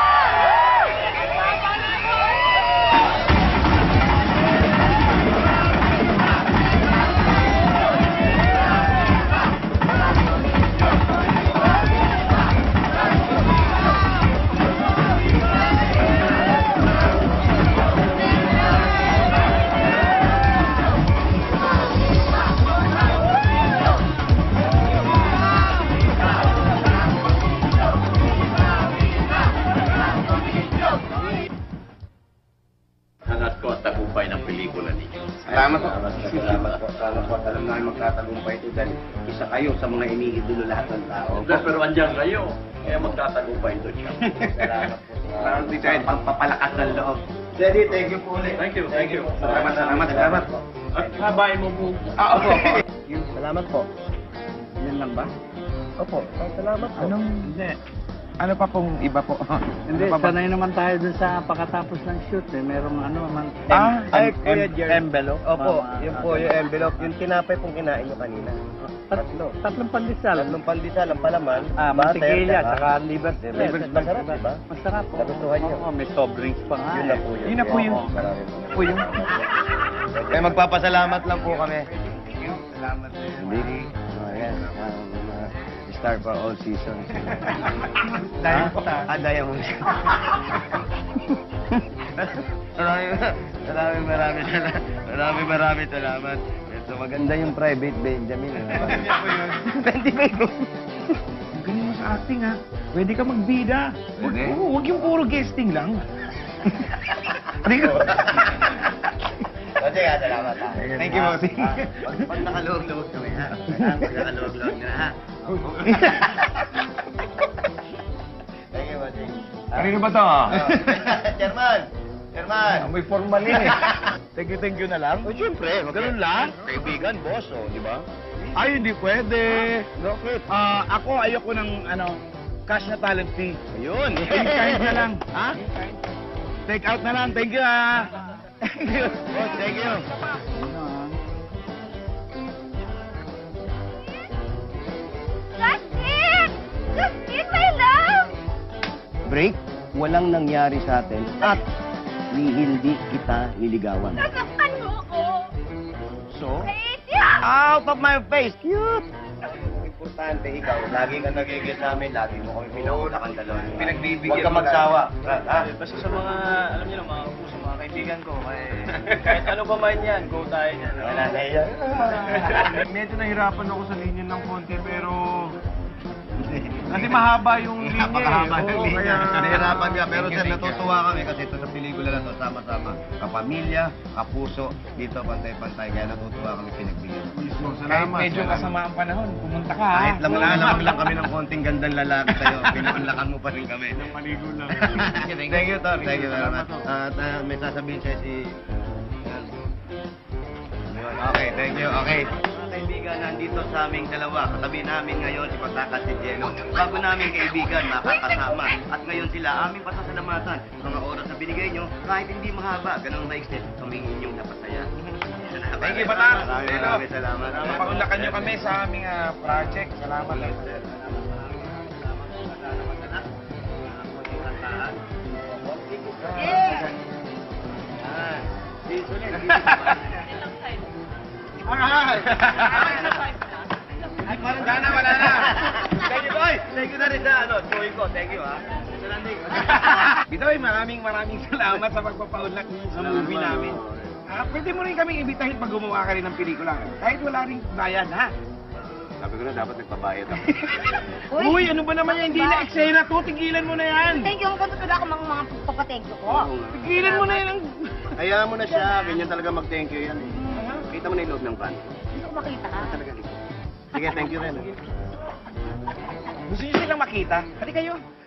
Hangat ko at tagumpay ng pelikula ninyo. Salamat po. Salamat po. Sana po alam namin magtatagumpay ito dahil isa kayo sa mga iniidolo lahat ng tao. Pero andyan kayo, kaya magtatagumpay ito siya. Salamat po. Salamat dito ay pagpapalakas ng loob. Daddy, thank you po ulit. Thank you. Salamat po. At habain mo po. Opo. Salamat po. Yan lang ba? Opo. Salamat po. Anong? Hindi. Ano pa pong iba po? Hindi, Ano pa ba? sanay naman tayo dun sa pagkatapos ng shoot eh. Merong ano naman. Ay, Kuya Jerry. Envelope. Opo, Mga- yun po, yung envelope. Yung tinapay pong kinain nyo kanina. Tatlo. Tatlong pandesal. Tatlong pandesal, ang palaman. Mantikilya, butter, saka liver. Liver, masarap, di ba? Masarap. Nagustuhan nyo. Oo, may soft drinks pa nga. Yun na po yun. Yun na po yun. Marami po. Po yun. Eh, magpapasalamat lang po kami. Salamat Hindi. Ayan. Star for all seasons. Diamond Star. Diamond Star. Maraming salamat. Ito, maganda yung private Benjamin. Ang galing mo sa acting, ha? Pwede ka magbida. Pwede? Oo, huwag yung puro guesting lang. Sige, salamat. Thank you, Bossing. Pag nakaluwag-luwag kami, ha? Pag nakaluwag-luwag na, ha? Thank you, Bossing. Kanino ba to? Chairman! Chairman! May formalin eh. Thank you na lang? Oh, siyempre. Ganun lang. Kaibigan, boss, oh, di ba? Ay, hindi pwede. Bakit? Ako ayoko ng cash na talent fee. Ayun. In kind na lang. Ha? Take out na lang. Thank you, ha. Thank you. Boss, thank you. Justin! Justin, my love! Break, walang nangyari sa atin at hindi kita niligawan. Nasaktan mo ako! So, Hate you! out of my face! Cute! Importante, ikaw. Lagi kang nagigit namin. Lagi mo kami pinaulakan dalawa. Pinagbibigyan Huwag ka mo magsawa. Ha? Basta sa mga, alam niyo na, mga puso, mga kaibigan ko, kahit ano pa man yan, go tayo yan. Wala na yan. Medyo nahirapan ako sa linya ng konti, pero... Kasi mahaba yung linya eh. Napakahaba ng Oo, linya. kaya- Nahirapan ka. Pero sir, natutuwa kami kasi ito sa pelikula na to, sama-sama. Kapamilya, kapuso, dito pantay-pantay. Kaya natutuwa kami pinagbigyan. Kahit medyo kasama ang panahon, pumunta ka ha. Kahit lamang lang kami ng konting gandang lalaki sa'yo, pinaunlakan mo pa rin kami. Maligo lang. Thank you, Tor. Thank you very much. At may sasabihin sa'yo si... Okay, thank you. Okay. Mga kaibigan, nandito sa aming dalawa. Katabi namin ngayon si Pataka at si Jeno. Bago namin kaibigan, makakasama. At ngayon sila aming pasasalamatan. Mga oras na binigay nyo, kahit hindi mahaba, ganun maikli, tumingin yung napasaya. Thank you, Batak. Maraming salamat. Mapaunlakan nyo kami sa aming project. Salamat lang. Ay, parang wala na. Thank you, boy. Thank you na rin sa Joy ko. Thank you, ha. Bitoy, maraming salamat sa pagpapaunlak sa movie namin. Pwede mo rin kaming imbitahin pag gumawa ka rin ng pelikula. Kahit wala rin bayad, ha? Sabi ko na, dapat nagbabayad ako. Uy, ano ba naman yan? Hindi na eksena to. Tigilan mo na yan. Thank you. Ang punto ako mga pagpa-thank you ko. Tigilan mo na yan. Hayaan mo na siya. Ganyan talaga mag-thank you yan. Kita mo na yung loob ng van. Hindi ko makita ka. Sige, thank you rin. Gusto nyo silang makita? Hali kayo.